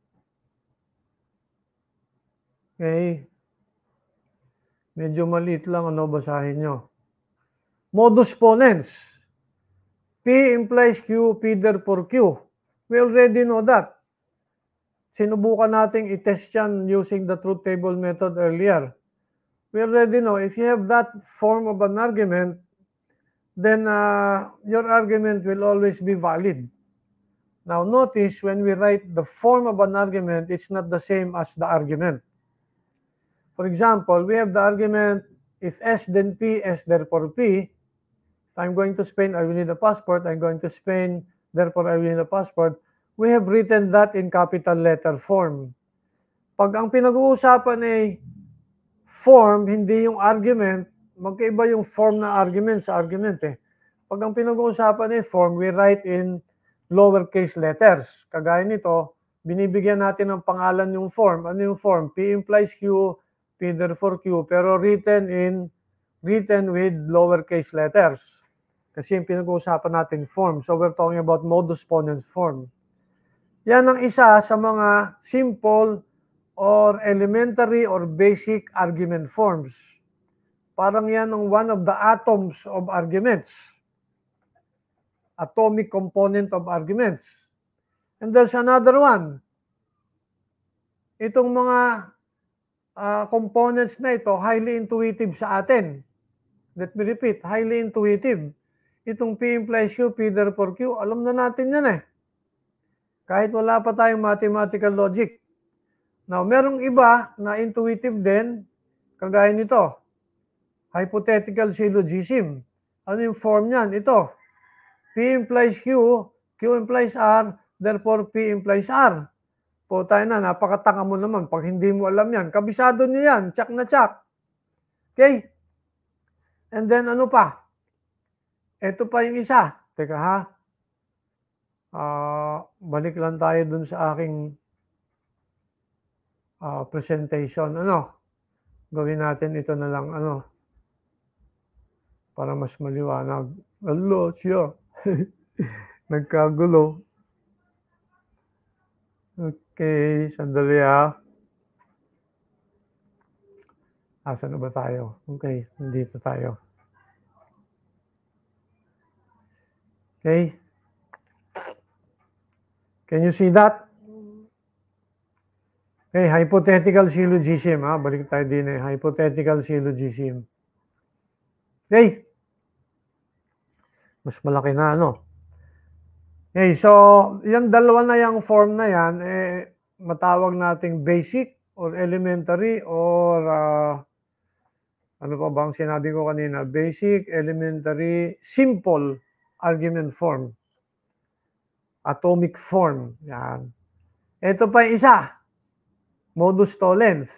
Okay. Medyo maliit lang, ano, basahin nyo. Modus ponens. P implies Q, P therefore Q. We already know that. Sinubukan nating i-test yan using the truth table method earlier. We already know if you have that form of an argument, then uh, your argument will always be valid. Now notice when we write the form of an argument, it's not the same as the argument. For example, we have the argument, if S then P, S therefore P. If I'm going to Spain, I will need a passport. I'm going to Spain, therefore I will need a passport. We have written that in capital letter form. Pag ang pinag-uusapan ay form, hindi yung argument, magkaiba yung form na argument sa argument eh. Pag ang pinag-uusapan ay form, we write in lowercase letters. Kagaya nito, binibigyan natin ng pangalan yung form. Ano yung form? P implies Q, P therefore Q, pero written in written with lowercase letters. Kasi yung pinag-uusapan natin form. So we're talking about modus ponens form. Yan ang isa sa mga simple or elementary or basic argument forms. Parang yan ang one of the atoms of arguments. Atomic component of arguments. And there's another one. Itong mga uh, components na ito, highly intuitive sa atin. Let me repeat, highly intuitive. Itong P implies Q, P therefore Q, alam na natin yan eh. Kahit wala pa tayong mathematical logic. Now, merong iba na intuitive din, kagaya nito. Hypothetical syllogism. Ano yung form niyan? Ito. P implies Q, Q implies R, therefore P implies R. Po tayo na, napakatanga mo naman pag hindi mo alam yan. Kabisado niyo yan, tsak na tsak. Okay? And then ano pa? Ito pa yung isa. Teka ha. Uh, balik lang tayo dun sa aking uh, presentation. Ano? Gawin natin ito na lang. Ano? Para mas maliwanag. Hello, siya. Nagkagulo. Okay, sandali ha. Asan na ba tayo? Okay, nandito tayo. Okay. Can you see that? Okay, hypothetical syllogism. Ha? Balik tayo din eh. Hypothetical syllogism. Okay. Mas malaki na, ano? Okay, so, yung dalawa na yung form na yan, eh, matawag nating basic or elementary or uh, ano pa bang sinabi ko kanina? Basic, elementary, simple argument form. Atomic form. Yan. Ito pa yung isa. Modus tollens.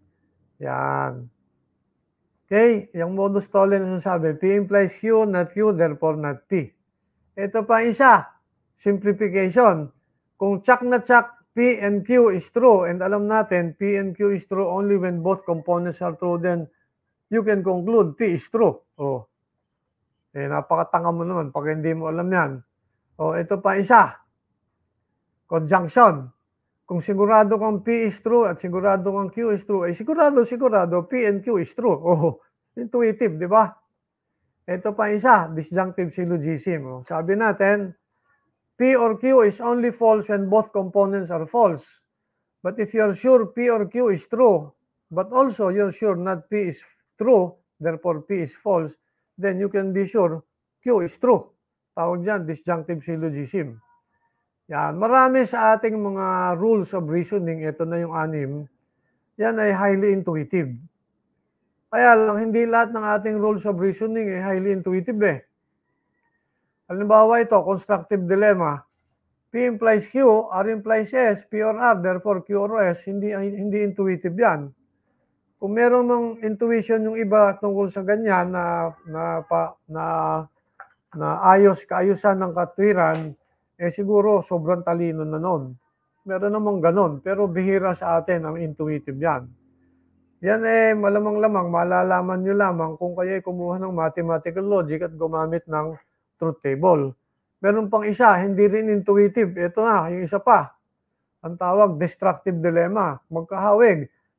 Yan. Okay, yung modus tollens sabi, P implies Q, not Q, therefore not P. Ito pa yung isa. Simplification. Kung tsak na tsak, P and Q is true, and alam natin, P and Q is true only when both components are true, then you can conclude P is true. Oh. Eh, napakatanga mo naman pag hindi mo alam yan. Oh, ito pa isa. Conjunction. Kung sigurado kang P is true at sigurado kang Q is true, eh sigurado, sigurado, P and Q is true. Oh, intuitive, di ba? Ito pa isa, disjunctive syllogism. Oh, sabi natin, P or Q is only false when both components are false. But if you're sure P or Q is true, but also you're sure not P is true, therefore P is false, then you can be sure Q is true. Tawag dyan, disjunctive syllogism. Yan, marami sa ating mga rules of reasoning, ito na yung anim, yan ay highly intuitive. Kaya lang, hindi lahat ng ating rules of reasoning ay highly intuitive eh. Halimbawa ito, constructive dilemma. P implies Q, R implies S, P or R, therefore Q or S, hindi, hindi intuitive yan. Kung meron ng intuition yung iba tungkol sa ganyan na, na, pa, na, na ayos, kaayusan ng katwiran, eh siguro sobrang talino na nun. Meron namang ganon, pero bihira sa atin ang intuitive yan. Yan eh, malamang-lamang, malalaman nyo lamang kung kayo kumuha ng mathematical logic at gumamit ng truth table. Meron pang isa, hindi rin intuitive. Ito na, yung isa pa. Ang tawag, destructive dilemma. Magkahawig.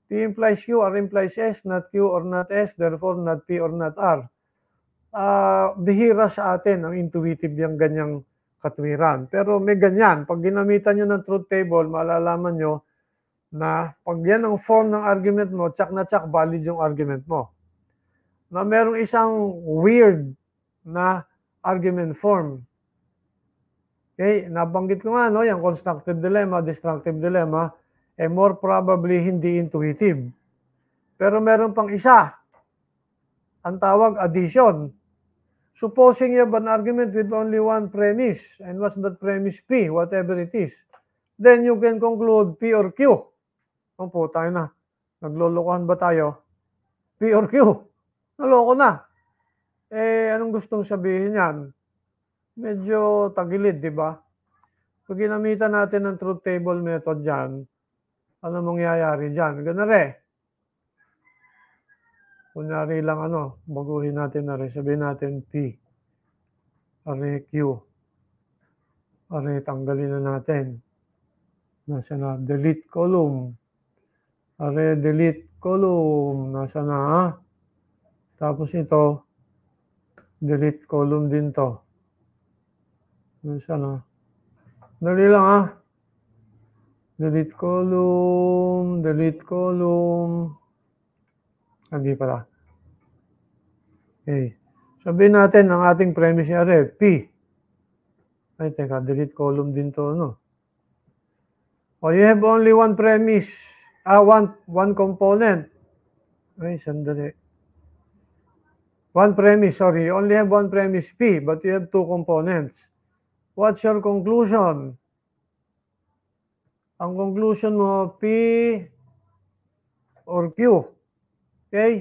P implies Q, R implies S, not Q or not S, therefore not P or not R. Uh, bihira sa atin ang intuitive yung ganyang katwiran. Pero may ganyan. Pag ginamitan nyo ng truth table, malalaman nyo na pag yan ang form ng argument mo, tsak na tsak, valid yung argument mo. Na merong isang weird na argument form. Okay, nabanggit ko nga, no, yung constructive dilemma, destructive dilemma, eh more probably hindi intuitive. Pero meron pang isa, ang tawag addition. Supposing you have an argument with only one premise, and what's that premise? P, whatever it is. Then you can conclude P or Q. Kung po tayo na, naglolokohan ba tayo? P or Q. Naloko na. Eh, anong gustong sabihin yan? Medyo tagilid, di ba? Pag ginamitan natin ng truth table method dyan, ano mangyayari dyan? Ganare. Kunyari lang ano, baguhin natin na rin. Sabihin natin P. Are Q. Are, tanggalin na natin. Nasa na? Delete column. Are, delete column. Nasa na? Tapos ito, delete column din to. Nasa na? Dali lang ah. Delete column, delete column. Hindi pala. Okay. Sabihin natin ang ating premise niya P. Ay, teka, delete column din to, no? O, you have only one premise. Ah, one, one component. Ay, sandali. One premise, sorry. You only have one premise P, but you have two components. What's your conclusion? Ang conclusion mo, P or Q. Okay?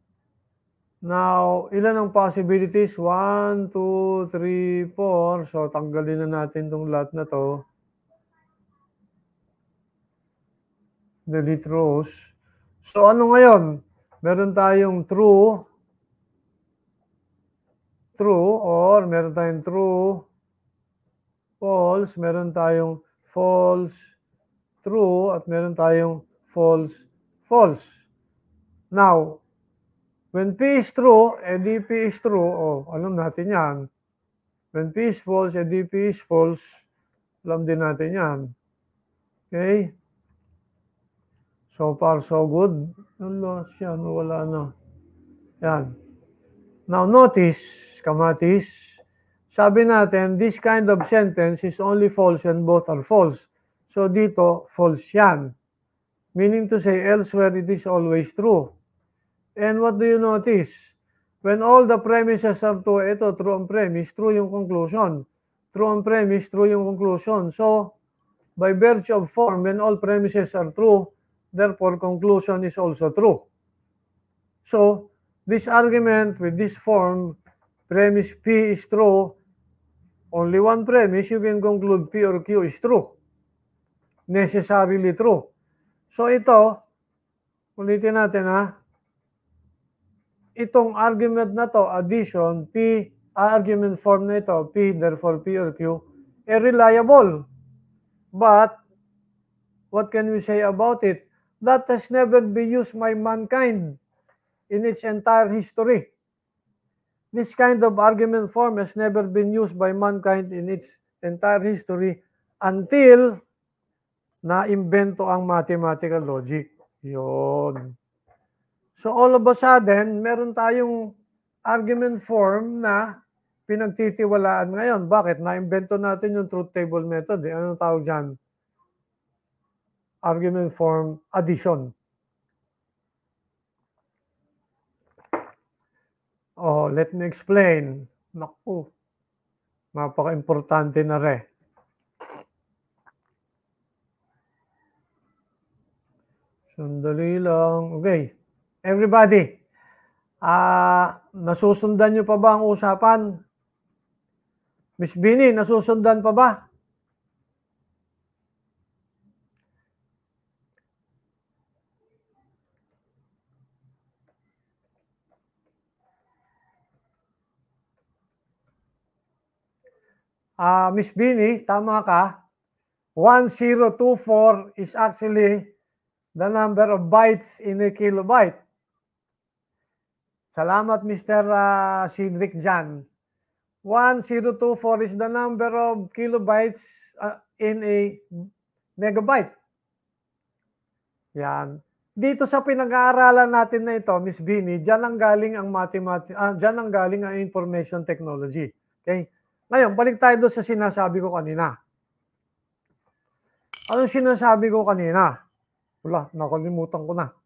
Now, ilan ang possibilities? one, two, three, four. So, tanggalin na natin itong lahat na to. Delete rows. So, ano ngayon? Meron tayong true, true, or meron tayong true, false, meron tayong false, true, at meron tayong false, false. Now, when P is true, edi P is true. Oh, alam natin yan. When P is false, edi P is false. Alam din natin yan. Okay? So far, so good. Ano siya? Wala na. Yan. Now, notice, kamatis, sabi natin, this kind of sentence is only false when both are false. So, dito, false yan. Meaning to say, elsewhere, it is always true. And what do you notice? When all the premises are true, ito, true ang premise, true yung conclusion. True ang premise, true yung conclusion. So, by virtue of form, when all premises are true, therefore, conclusion is also true. So, this argument with this form, premise P is true, only one premise, you can conclude P or Q is true. Necessarily true. So, ito, ulitin natin ha, itong argument na to, addition, P, argument form na ito, P, therefore P or Q, eh reliable. But, what can we say about it? That has never been used by mankind in its entire history. This kind of argument form has never been used by mankind in its entire history until na-imbento ang mathematical logic. Yun. So all of a sudden, meron tayong argument form na pinagtitiwalaan ngayon. Bakit? Na-imbento natin yung truth table method. Eh. Anong tawag dyan? Argument form addition. Oh, let me explain. Naku, napaka-importante na rin. Sandali lang. Okay. Everybody, ah, nasusundan nyo pa ba ang usapan? Miss Bini, nasusundan pa ba? Ah, Miss Bini, tama ka. one zero two four is actually the number of bytes in a kilobyte. Salamat, Mister Uh, Cedric Jan. one thousand twenty-four is the number of kilobytes uh, in a megabyte. Yan. Dito sa pinag-aaralan natin na ito, Miss Bini, diyan ang galing ang mathematics, ah, diyan ang galing ang information technology. Okay? Ngayon, balik tayo doon sa sinasabi ko kanina. Anong sinasabi ko kanina? Wala, nakalimutan ko na.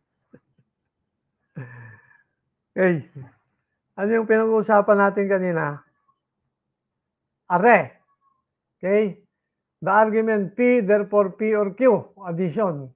Okay. Ano yung pinag-uusapan natin kanina? Array. Okay? The argument P, therefore P or Q, addition.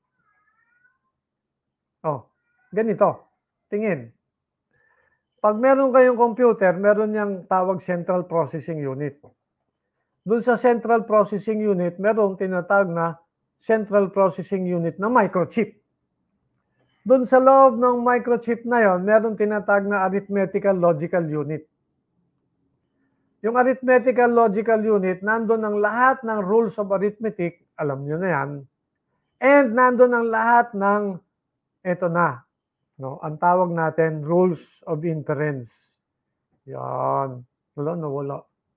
Oh, ganito. Tingin. Pag meron kayong computer, meron niyang tawag central processing unit. Doon sa central processing unit, meron tinatawag na central processing unit na microchip. Doon sa loob ng microchip na yon, meron tinatawag na arithmetical logical unit. Yung arithmetical logical unit, nandun ang lahat ng rules of arithmetic, alam nyo na yan, and nandun ang lahat ng, eto na, no, ang tawag natin, rules of inference. Yan. Wala na, wala.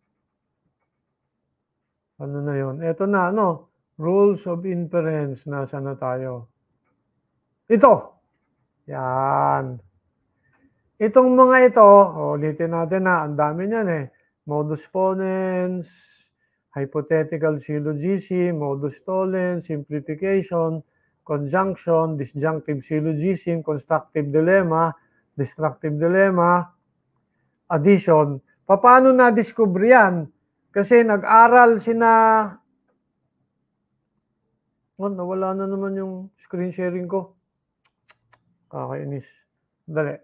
Ano na yun? Eto na, no, rules of inference. Nasaan na tayo? Ito. Yan. Itong mga ito, ulitin natin na, ang dami niyan eh. Modus ponens, hypothetical syllogism, modus tollens, simplification, conjunction, disjunctive syllogism, constructive dilemma, destructive dilemma, addition. Paano na-discover yan? Kasi nag-aral sina... Oh, nawala na naman yung screen sharing ko. Kakainis. Dali.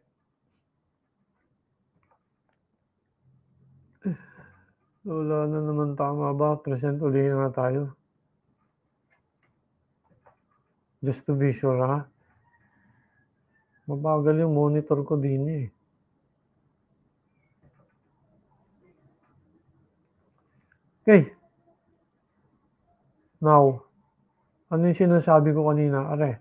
Wala na naman, tama ba? Present ulit na tayo. Just to be sure, ha? Mabagal yung monitor ko din eh. Okay. Now, ano yung sinasabi ko kanina? Are.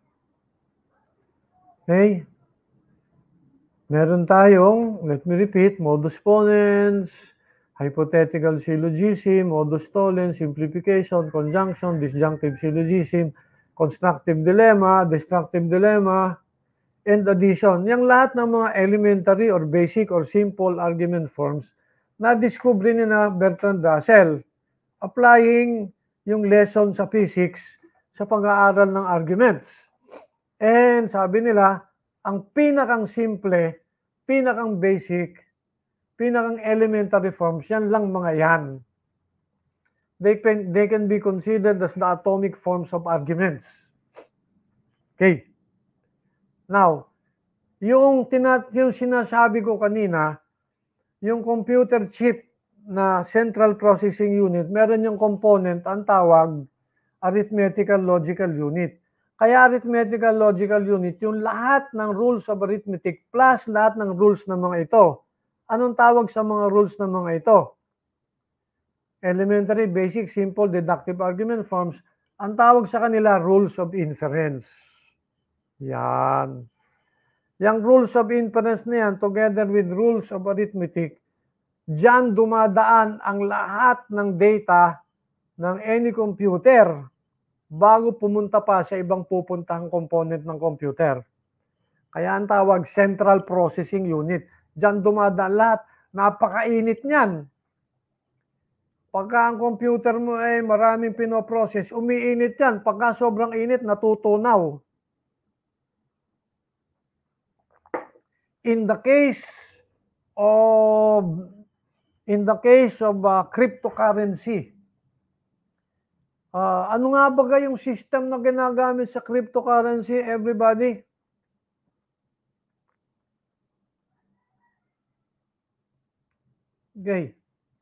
Okay. Meron tayong, let me repeat, modus ponens, hypothetical syllogism, modus tollens, simplification, conjunction, disjunctive syllogism, constructive dilemma, destructive dilemma, and addition. Yang lahat ng mga elementary or basic or simple argument forms na-discover ni na Bertrand Russell applying yung lesson sa physics sa pag-aaral ng arguments. And sabi nila, ang pinakang simple, pinakang basic, pinakang elementary forms, yan lang mga yan. They can, they can be considered as the atomic forms of arguments. Okay. Now, yung, tinat yung sinasabi ko kanina, yung computer chip na central processing unit, meron yung component, ang tawag, arithmetical logical unit. Kaya arithmetical logical unit, yung lahat ng rules of arithmetic plus lahat ng rules ng mga ito. Anong tawag sa mga rules ng mga ito? Elementary, basic, simple, deductive argument forms. Ang tawag sa kanila, rules of inference. Yan. Yung rules of inference na yan, together with rules of arithmetic, diyan dumadaan ang lahat ng data ng any computer bago pumunta pa sa ibang pupuntahang component ng computer. Kaya ang tawag central processing unit. Diyan dumadaan lahat. Napakainit niyan. Pagka ang computer mo ay maraming pinoprocess, umiinit yan. Pagka sobrang init, natutunaw. In the case of in the case of uh, cryptocurrency, uh, ano nga ba yung system na ginagamit sa cryptocurrency, everybody? Okay.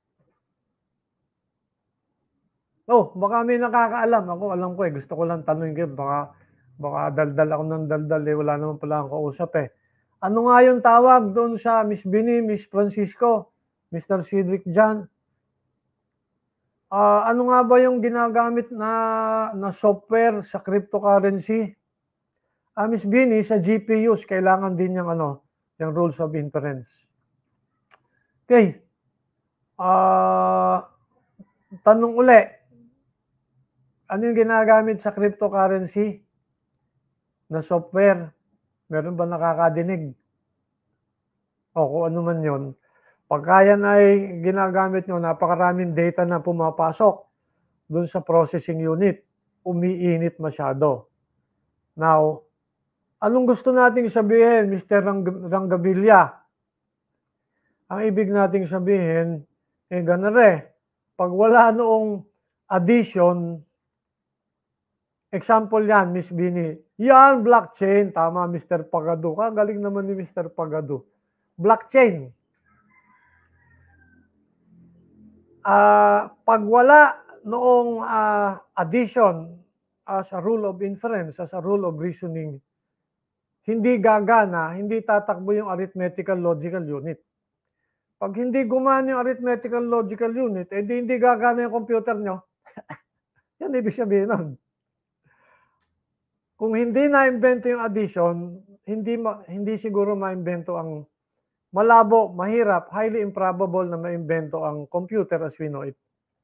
Oh, baka may nakakaalam. Ako, alam ko eh. Gusto ko lang tanongin kayo. Baka, baka daldal ako ng daldal eh. Wala naman pala akong kausap eh. Ano nga yung tawag doon sa Miss Bini, Miss Francisco, Mister Cedric Jan? Uh, ano nga ba yung ginagamit na, na software sa cryptocurrency? Uh, Miss Bini, sa G P Us, kailangan din yung, ano, yung rules of inference. Okay. Uh, tanong uli, ano yung ginagamit sa cryptocurrency na software? Meron ba nakakadinig? O kung ano man yun. Pagka yan ay ginagamit nyo, napakaraming data na pumapasok dun sa processing unit. Umiinit masyado. Now, anong gusto nating sabihin, Mister Rang Rangabilla? Ang ibig nating sabihin, eh ganare, pag wala noong addition, example yan, Miss Bini, yan, blockchain, tama, Mister Pagado. Kagaling naman ni Mister Pagado. Blockchain. Uh, pag wala noong uh, addition as a rule of inference, as a rule of reasoning, hindi gagana, hindi tatakbo yung arithmetical logical unit. Pag hindi gumana yung arithmetical logical unit, edi hindi gagana yung computer nyo. Yan ibig sabihin nun. Kung hindi na-invento yung addition, hindi, hindi siguro ma-invento ang malabo, mahirap, highly improbable na ma-invento ang computer as we know it.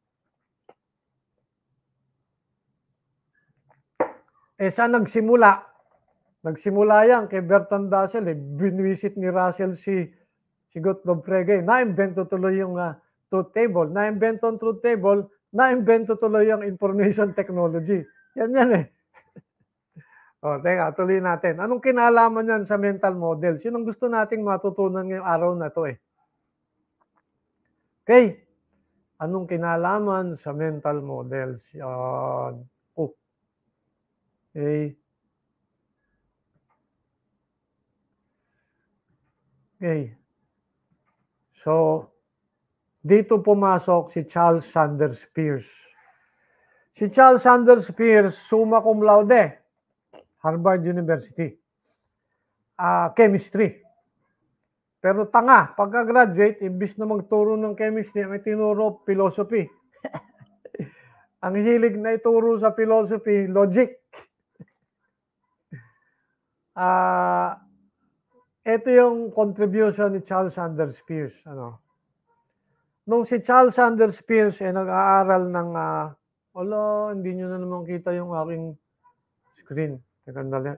Eh, saan nagsimula? Nagsimula yan kay Bertrand Russell. Eh. Binwisit ni Russell si, si Gottlob Frege. Na-invento tuloy yung uh, truth table. Na-invento ang truth table, na-invento tuloy yung information technology. Yan yan eh. O, teka, tuloy natin. Anong kinalaman yan sa mental models? Yun ang gusto nating matutunan ngayong araw na to eh. Okay. Anong kinalaman sa mental models? Yan. Oh. Okay. Okay. So, dito pumasok si Charles Sanders Peirce. Si Charles Sanders Peirce, summa cum laude, Harvard University. Uh, chemistry. Pero tanga, pagka-graduate, imbis na magturo ng chemistry, may tinuro philosophy. Ang hilig na ituro sa philosophy, logic. Ah... Uh, Ito yung contribution ni Charles Sanders Peirce. Ano? Nung si Charles Sanders Peirce ay eh, nag-aaral ng, uh, wala, hindi nyo na naman kita yung aking screen. Teka, dali.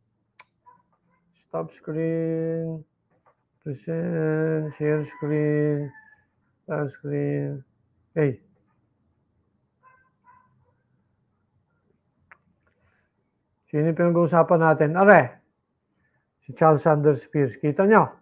Stop screen. Present. Share screen. Stop screen. Okay. Sino yung pinag-uusapan natin? Are. Si Charles Sanders Peirce. Kita nyo?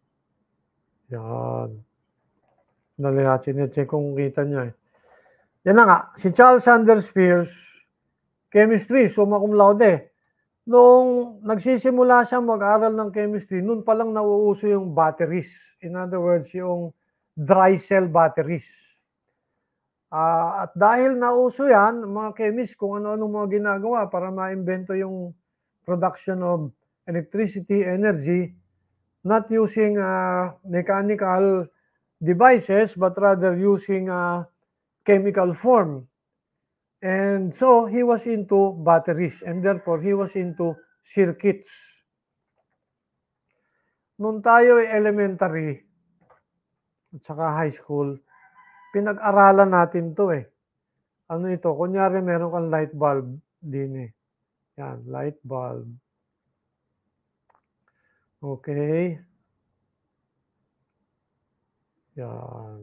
Yan. Dali natin. Check kung kita nyo eh. Yan na nga. Si Charles Sanders Peirce, chemistry, summa cum laude. Noong nagsisimula siya mag-aral ng chemistry, noon palang nauuso yung batteries. In other words, yung dry cell batteries. Uh, at dahil nauso yan, mga chemists, kung ano-anong mga ginagawa para ma-invento yung production of electricity, energy, not using uh, mechanical devices, but rather using uh, chemical form. And so, he was into batteries, and therefore, he was into circuits. Nung tayo ay elementary, at saka high school, pinag-aralan natin to eh. Ano ito? Kunyari, meron kang light bulb din eh. Yan, light bulb. Okay. Yan.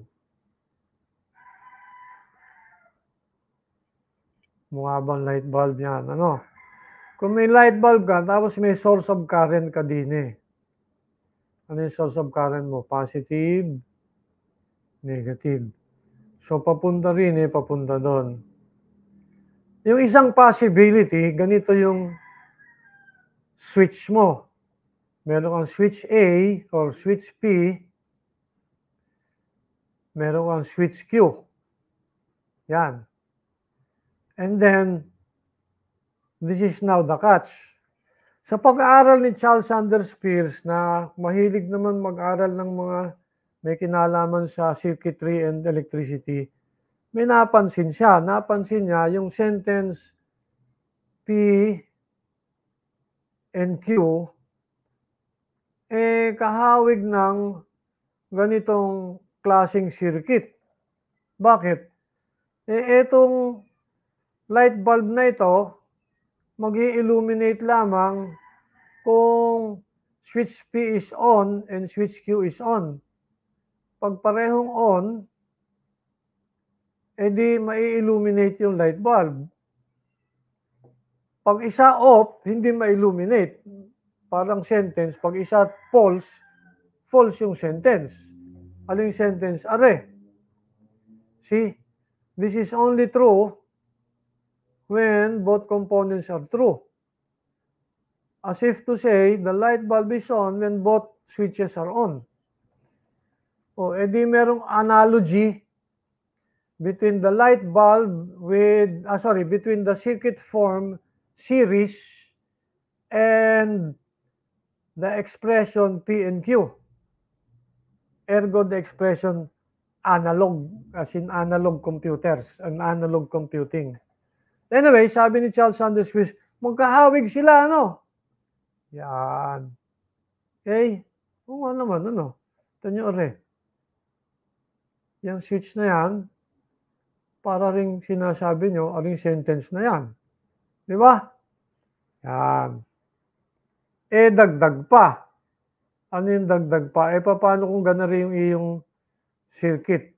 Mukha bang light bulb yan? Ano? Kung may light bulb ka, tapos may source of current ka din eh. Ano yung source of current mo? Positive, negative. So, papunta rin eh, papunta doon. Yung isang possibility, ganito yung switch mo. Meron kang switch A or switch P. Meron kang switch Q. Yan. And then, this is now the catch. Sa pag-aaral ni Charles Sanders Peirce na mahilig naman mag-aral ng mga may kinalaman sa circuitry and electricity, may napansin siya. Napansin niya yung sentence P and Q, eh kahawig ng ganitong klaseng circuit. Bakit? Eh etong light bulb na ito, mag-i-illuminate lamang kung switch P is on and switch Q is on. Pag parehong on, edi mai-illuminate yung light bulb. Pag isa off, hindi ma-illuminate. Parang sentence, pag isa false, false yung sentence. Ano yung sentence? Are. See, this is only true when both components are true. As if to say, the light bulb is on when both switches are on. O, edi merong analogy between the light bulb with, ah, sorry, between the circuit form series and the expression P and Q. Ergo, the expression analog, as in analog computers, and analog computing. Anyway, sabi ni Charles Sanders Peirce, magkahawig sila, ano? Yan. Okay? Oo nga naman, ano? Ito nyo, ore. Yung switch na yan, para rin sinasabi nyo, aling sentence na yan. Di ba? Yan. Eh, dagdag pa. Ano yung dagdag pa? Eh, paano kung gana rin yung iyong circuit?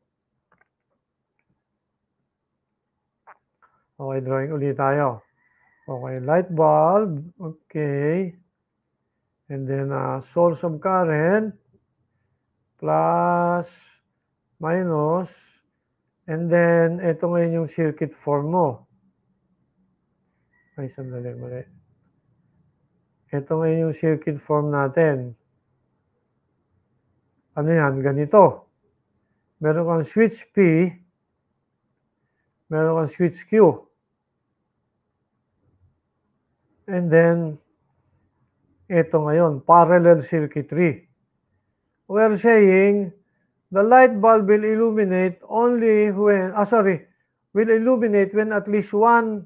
Okay, drawing ulit tayo. Okay, light bulb. Okay. And then, uh, source of current. Plus, minus. And then, ito ngayon yung circuit form mo. Ay, sandali, mali. Ito ngayon yung circuit form natin. Ano yan? Ganito. Meron kang switch P, meron kang switch Q. And then, ito ngayon, parallel circuitry. We're saying, the light bulb will illuminate only when, ah sorry, will illuminate when at least one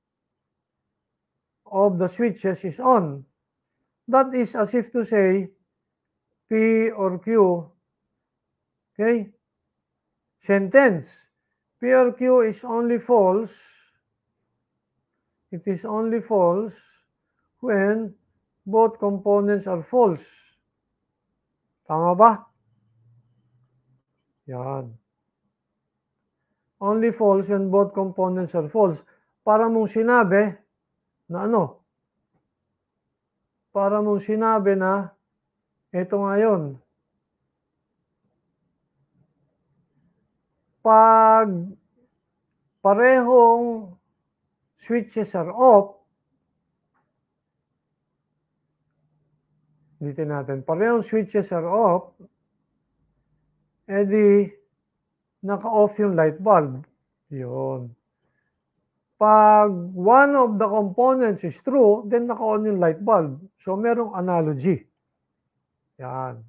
of the switches is on. That is as if to say, P or Q, okay? Sentence, P or Q is only false, it is only false when both components are false. Tama ba? Yan. Only false when both components are false. Para mong sinabi na ano? Para mong sinabi na ito nga yun. Pag parehong switches are off, dito natin, parehong switches are off, edi naka-off yung light bulb. Yun. Pag one of the components is true, then naka-on yung light bulb. So, merong analogy. Yan.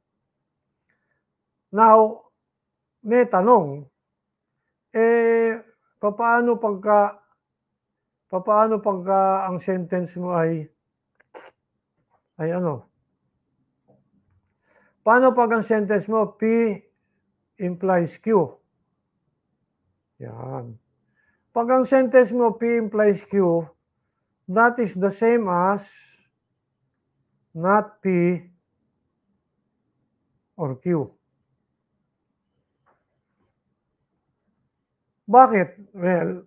Now, may tanong. Eh, paano pagka, paano pagka ang sentence mo ay, ay ano? Paano pag ang sentence mo, P implies Q? Yan. Pag ang sentence mo, P implies Q, that is the same as not P or Q. Bakit? Well,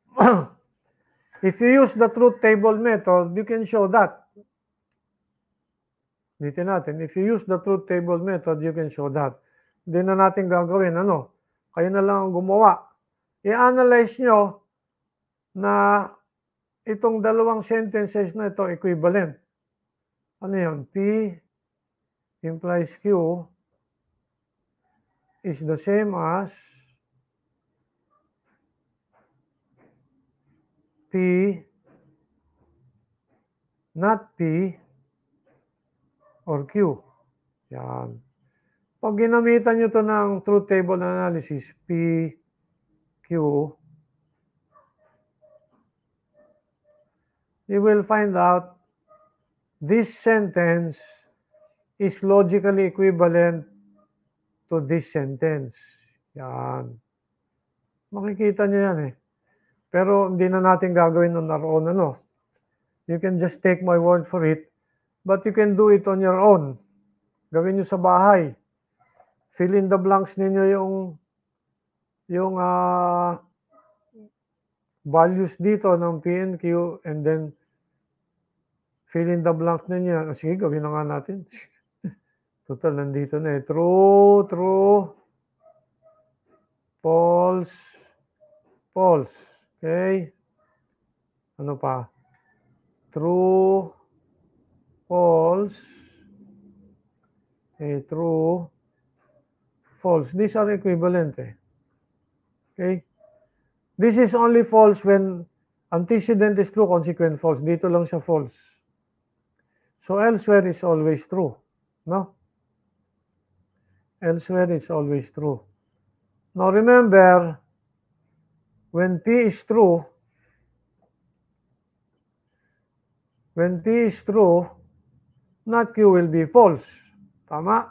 if you use the truth table method, you can show that. Dito natin, if you use the truth table method, you can show that. Hindi na natin gagawin, ano? Kayo na lang ang gumawa. I-analyze nyo na itong dalawang sentences na ito equivalent. Ano yun? P implies Q is the same as P not P or Q. Yan. Pag ginamitan nyo to ng truth table analysis, P Q, you will find out this sentence is logically equivalent to this sentence. Yan. Makikita niyo yan eh. Pero hindi na natin gagawin on our own, ano. You can just take my word for it, but you can do it on your own. Gawin niyo sa bahay. Fill in the blanks ninyo yung yung uh, values dito ng P and Q, and then fill in the blank ninyo. Sige, gawin na nga natin. Total, nandito na eh. True, true, false, false. Okay? Ano pa? True, false, okay, true, false. These are equivalent eh. Okay? This is only false when antecedent is true, consequent false. Dito lang siya false. So elsewhere is always true. No? Elsewhere is always true. Now remember, when P is true, when P is true, not Q will be false. Tama?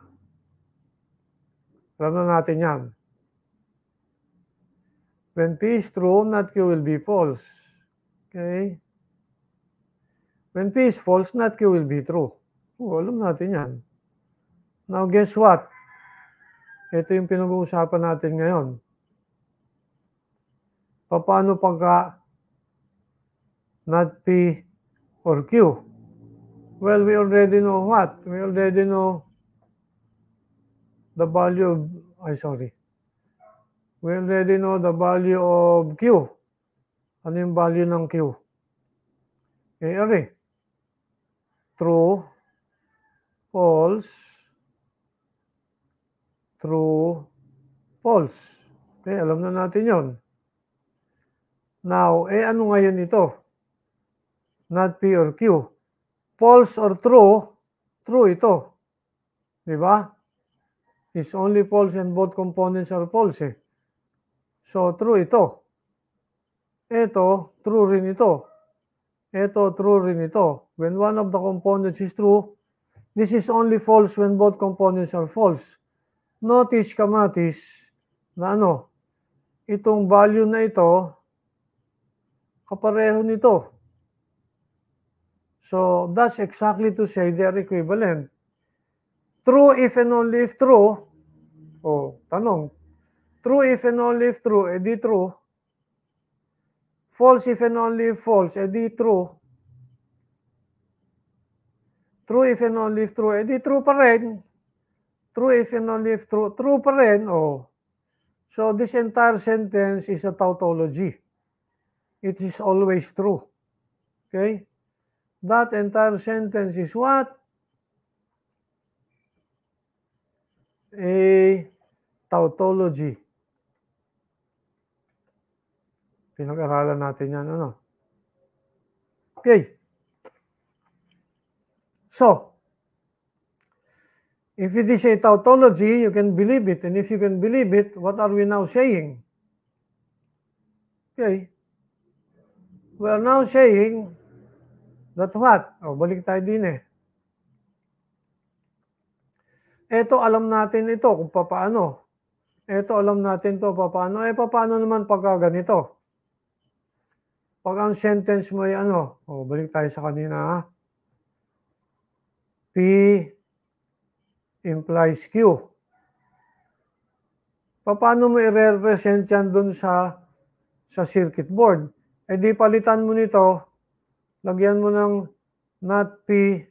Alam na natin yan. When P is true, not Q will be false. Okay? When P is false, not Q will be true. Oh, alam natin yan. Now, guess what? Ito yung pinag-uusapan natin ngayon. Paano pagka not P or Q? Well, we already know what? We already know the value of, ay sorry. We already know the value of Q. Ano yung value ng Q? Okay, array. True, false, true, false. Okay, alam na natin yon. Now, eh ano ngayon ito? Not P or Q. False or true, true ito. Di ba? It's only false and both components are false eh. So, true ito. Ito, true rin ito. Ito, true rin ito. When one of the components is true, this is only false when both components are false. Notice, kamatis, na ano, itong value na ito, kapareho nito. So, that's exactly to say they are equivalent. True if and only if true. Oh, tanong. True if and only if true, edi true. False if and only if false, edi true. True if and only if true, edi true pa rin. True if and only if true, true pa rin. Oh. So, this entire sentence is a tautology. It is always true. Okay? That entire sentence is what? A tautology. Pinag-aralan natin yan, ano? Okay. So, if it is a tautology, you can believe it. And if you can believe it, what are we now saying? Okay. We are now saying that what? O, balik tayo din eh. Ito, alam natin ito kung paano. Ito, alam natin ito paano. Eh, paano naman pagka ganito? Pag ang sentence mo ay ano? O, balik tayo sa kanina ha. P implies Q. Paano mo i-represent yan dun sa, sa circuit board? Eh di palitan mo nito, lagyan mo ng not P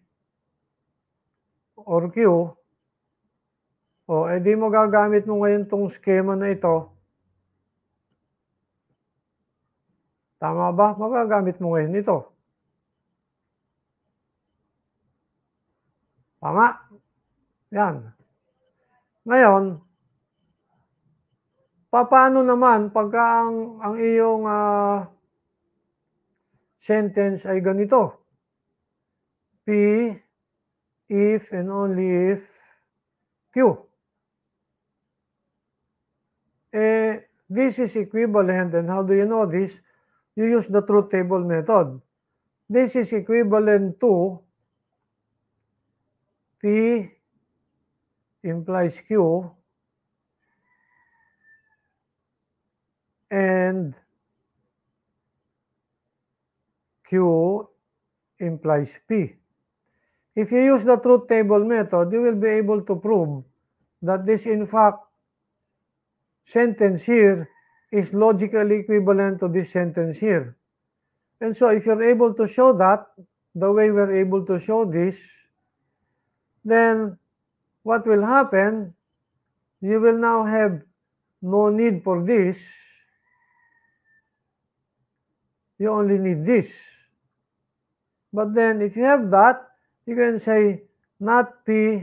or Q. O, eh di mo gagamit mo ngayon tong schema na ito. Tama ba? Magagamit mo ngayon ito. Tama? Yan. Ngayon, paano naman pagka ang, ang iyong uh, sentence ay ganito? P, if and only if Q. Eh, this is equivalent, and how do you know this? You use the truth table method. This is equivalent to P implies Q and Q implies P. If you use the truth table method, you will be able to prove that this, in fact, sentence here is logically equivalent to this sentence here. And so if you're able to show that, the way we're able to show this, then what will happen, you will now have no need for this. You only need this. But then if you have that, you can say not P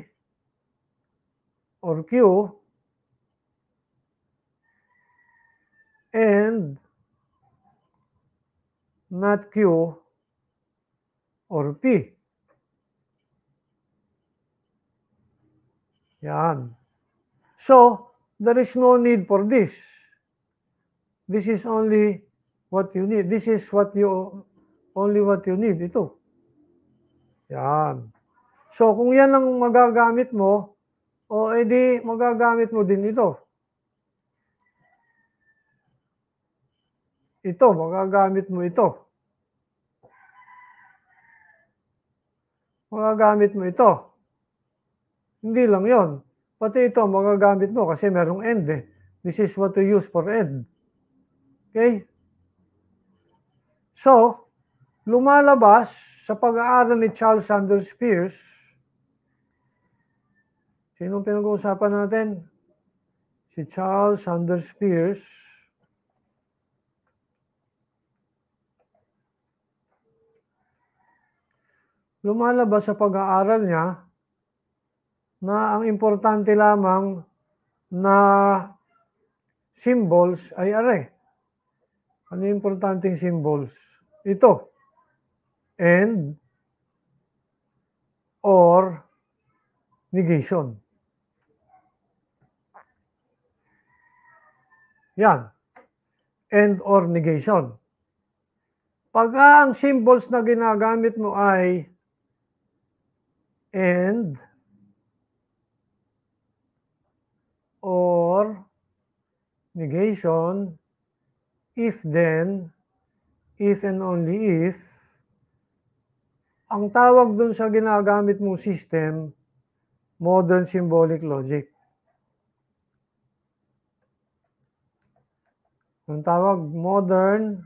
or Q and not Q or P. Yan. So, there is no need for this. This is only what you need. This is what you, only what you need. Ito. Yan. So, kung yan ang magagamit mo, o edi magagamit mo din ito. Ito, magagamit mo ito. Magagamit mo ito. Hindi lang yon. Pati ito, magagamit mo kasi merong end eh. This is what we use for end. Okay? So, lumalabas sa pag-aaral ni Charles Sanders Peirce, sinong pinag-uusapan natin? Si Charles Sanders Peirce. Lumalabas sa pag-aaral niya na ang importante lamang na symbols ay are. Ano yung importanteng symbols? Ito. And or negation. Yan. And or negation. Pag ang symbols na ginagamit mo ay and or negation, if then, if and only if, ang tawag dun sa ginagamit mong system, modern symbolic logic. Ang tawag modern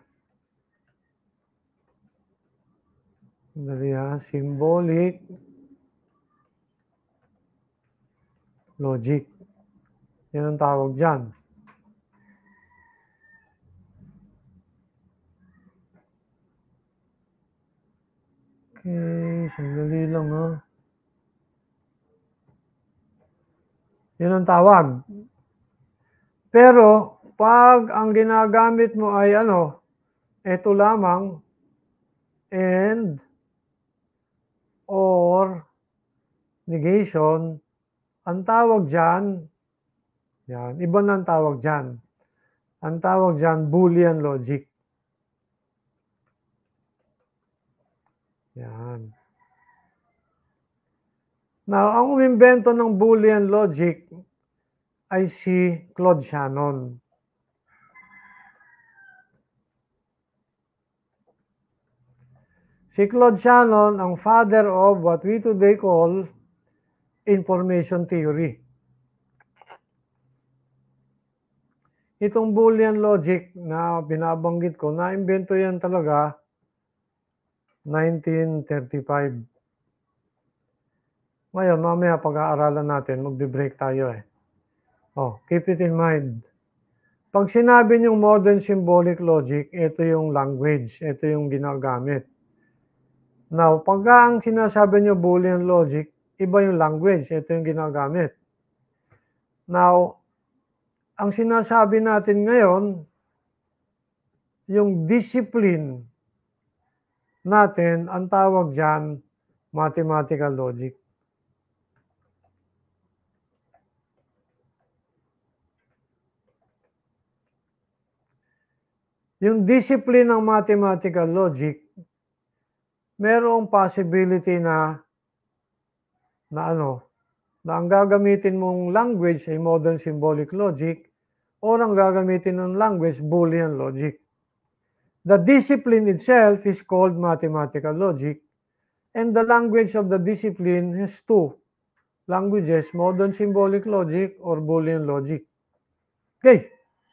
symbolic logic. Yan ang tawag dyan. Okay, sandali lang ha. Yan ang tawag. Pero, pag ang ginagamit mo ay ano, ito lamang, and, or, negation, ang tawag dyan, yan, iba na ang tawag dyan. Ang tawag dyan, Boolean logic. Yan. Now, ang umimbento ng Boolean logic ay si Claude Shannon. Si Claude Shannon ang father of what we today call information theory. Itong Boolean logic na binabanggit ko, na-imbento yan talaga nineteen thirty-five. Ngayon, mamaya pag-aaralan natin, magbe-break tayo eh. Oh, keep it in mind. Pag sinabi niyong modern symbolic logic, ito yung language, ito yung ginagamit. Now, pag ang sinasabi niyo Boolean logic, iba yung language, ito yung ginagamit. Now, ang sinasabi natin ngayon, yung discipline natin, ang tawag dyan, mathematical logic. yung discipline ng mathematical logic, merong possibility na na ano, na ang gagamitin mong language ay modern symbolic logic o ang gagamitin ng language Boolean logic. The discipline itself is called mathematical logic, and the language of the discipline has two languages, modern symbolic logic or Boolean logic. Okay.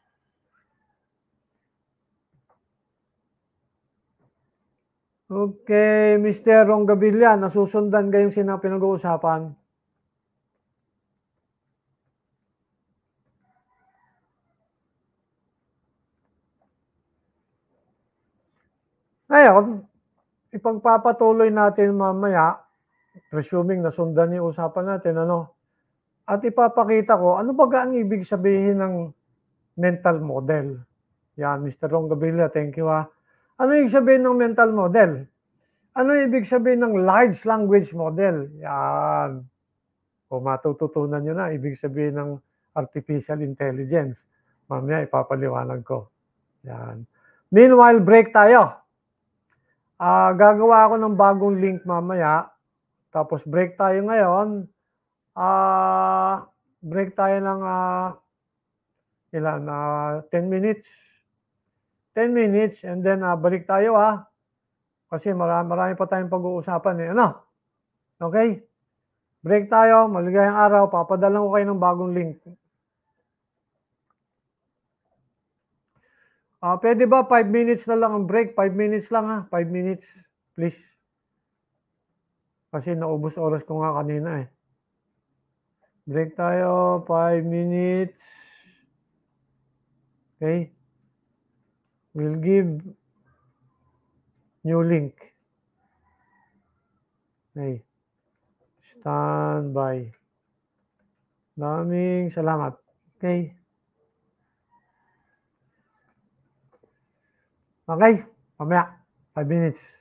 Okay, Mister Rongabilla, nasusundan kayong sina pinag-uusapan? Ngayon, ipagpapatuloy natin mamaya, presuming nasundan yung usapan natin, ano? At ipapakita ko, ano ba ang ibig sabihin ng mental model? Yan, Mister Rongabilla, thank you ha. Ano ibig sabihin ng mental model? Ano ibig sabihin ng large language model? Yan. O matututunan nyo na, ibig sabihin ng artificial intelligence. Mamaya ipapaliwanag ko. Yan. Meanwhile, break tayo. Uh, gagawa ako ng bagong link mamaya. Tapos break tayo ngayon. Uh, break tayo ng uh, ilan? Uh, ten minutes. ten minutes and then uh, balik tayo ha. Kasi marami, marami pa tayong pag-uusapan eh. Ano? Okay? Break tayo. Maligayang araw. Papadala ko kayo ng bagong link. Uh, pwede ba five minutes na lang ang break? five minutes lang ha. five minutes. Please. Kasi naubos oras ko nga kanina eh. Break tayo. five minutes. Okay. We'll give new link. Okay. Stand by. Daming salamat. Okay. Okay. Mamaya. five minutes.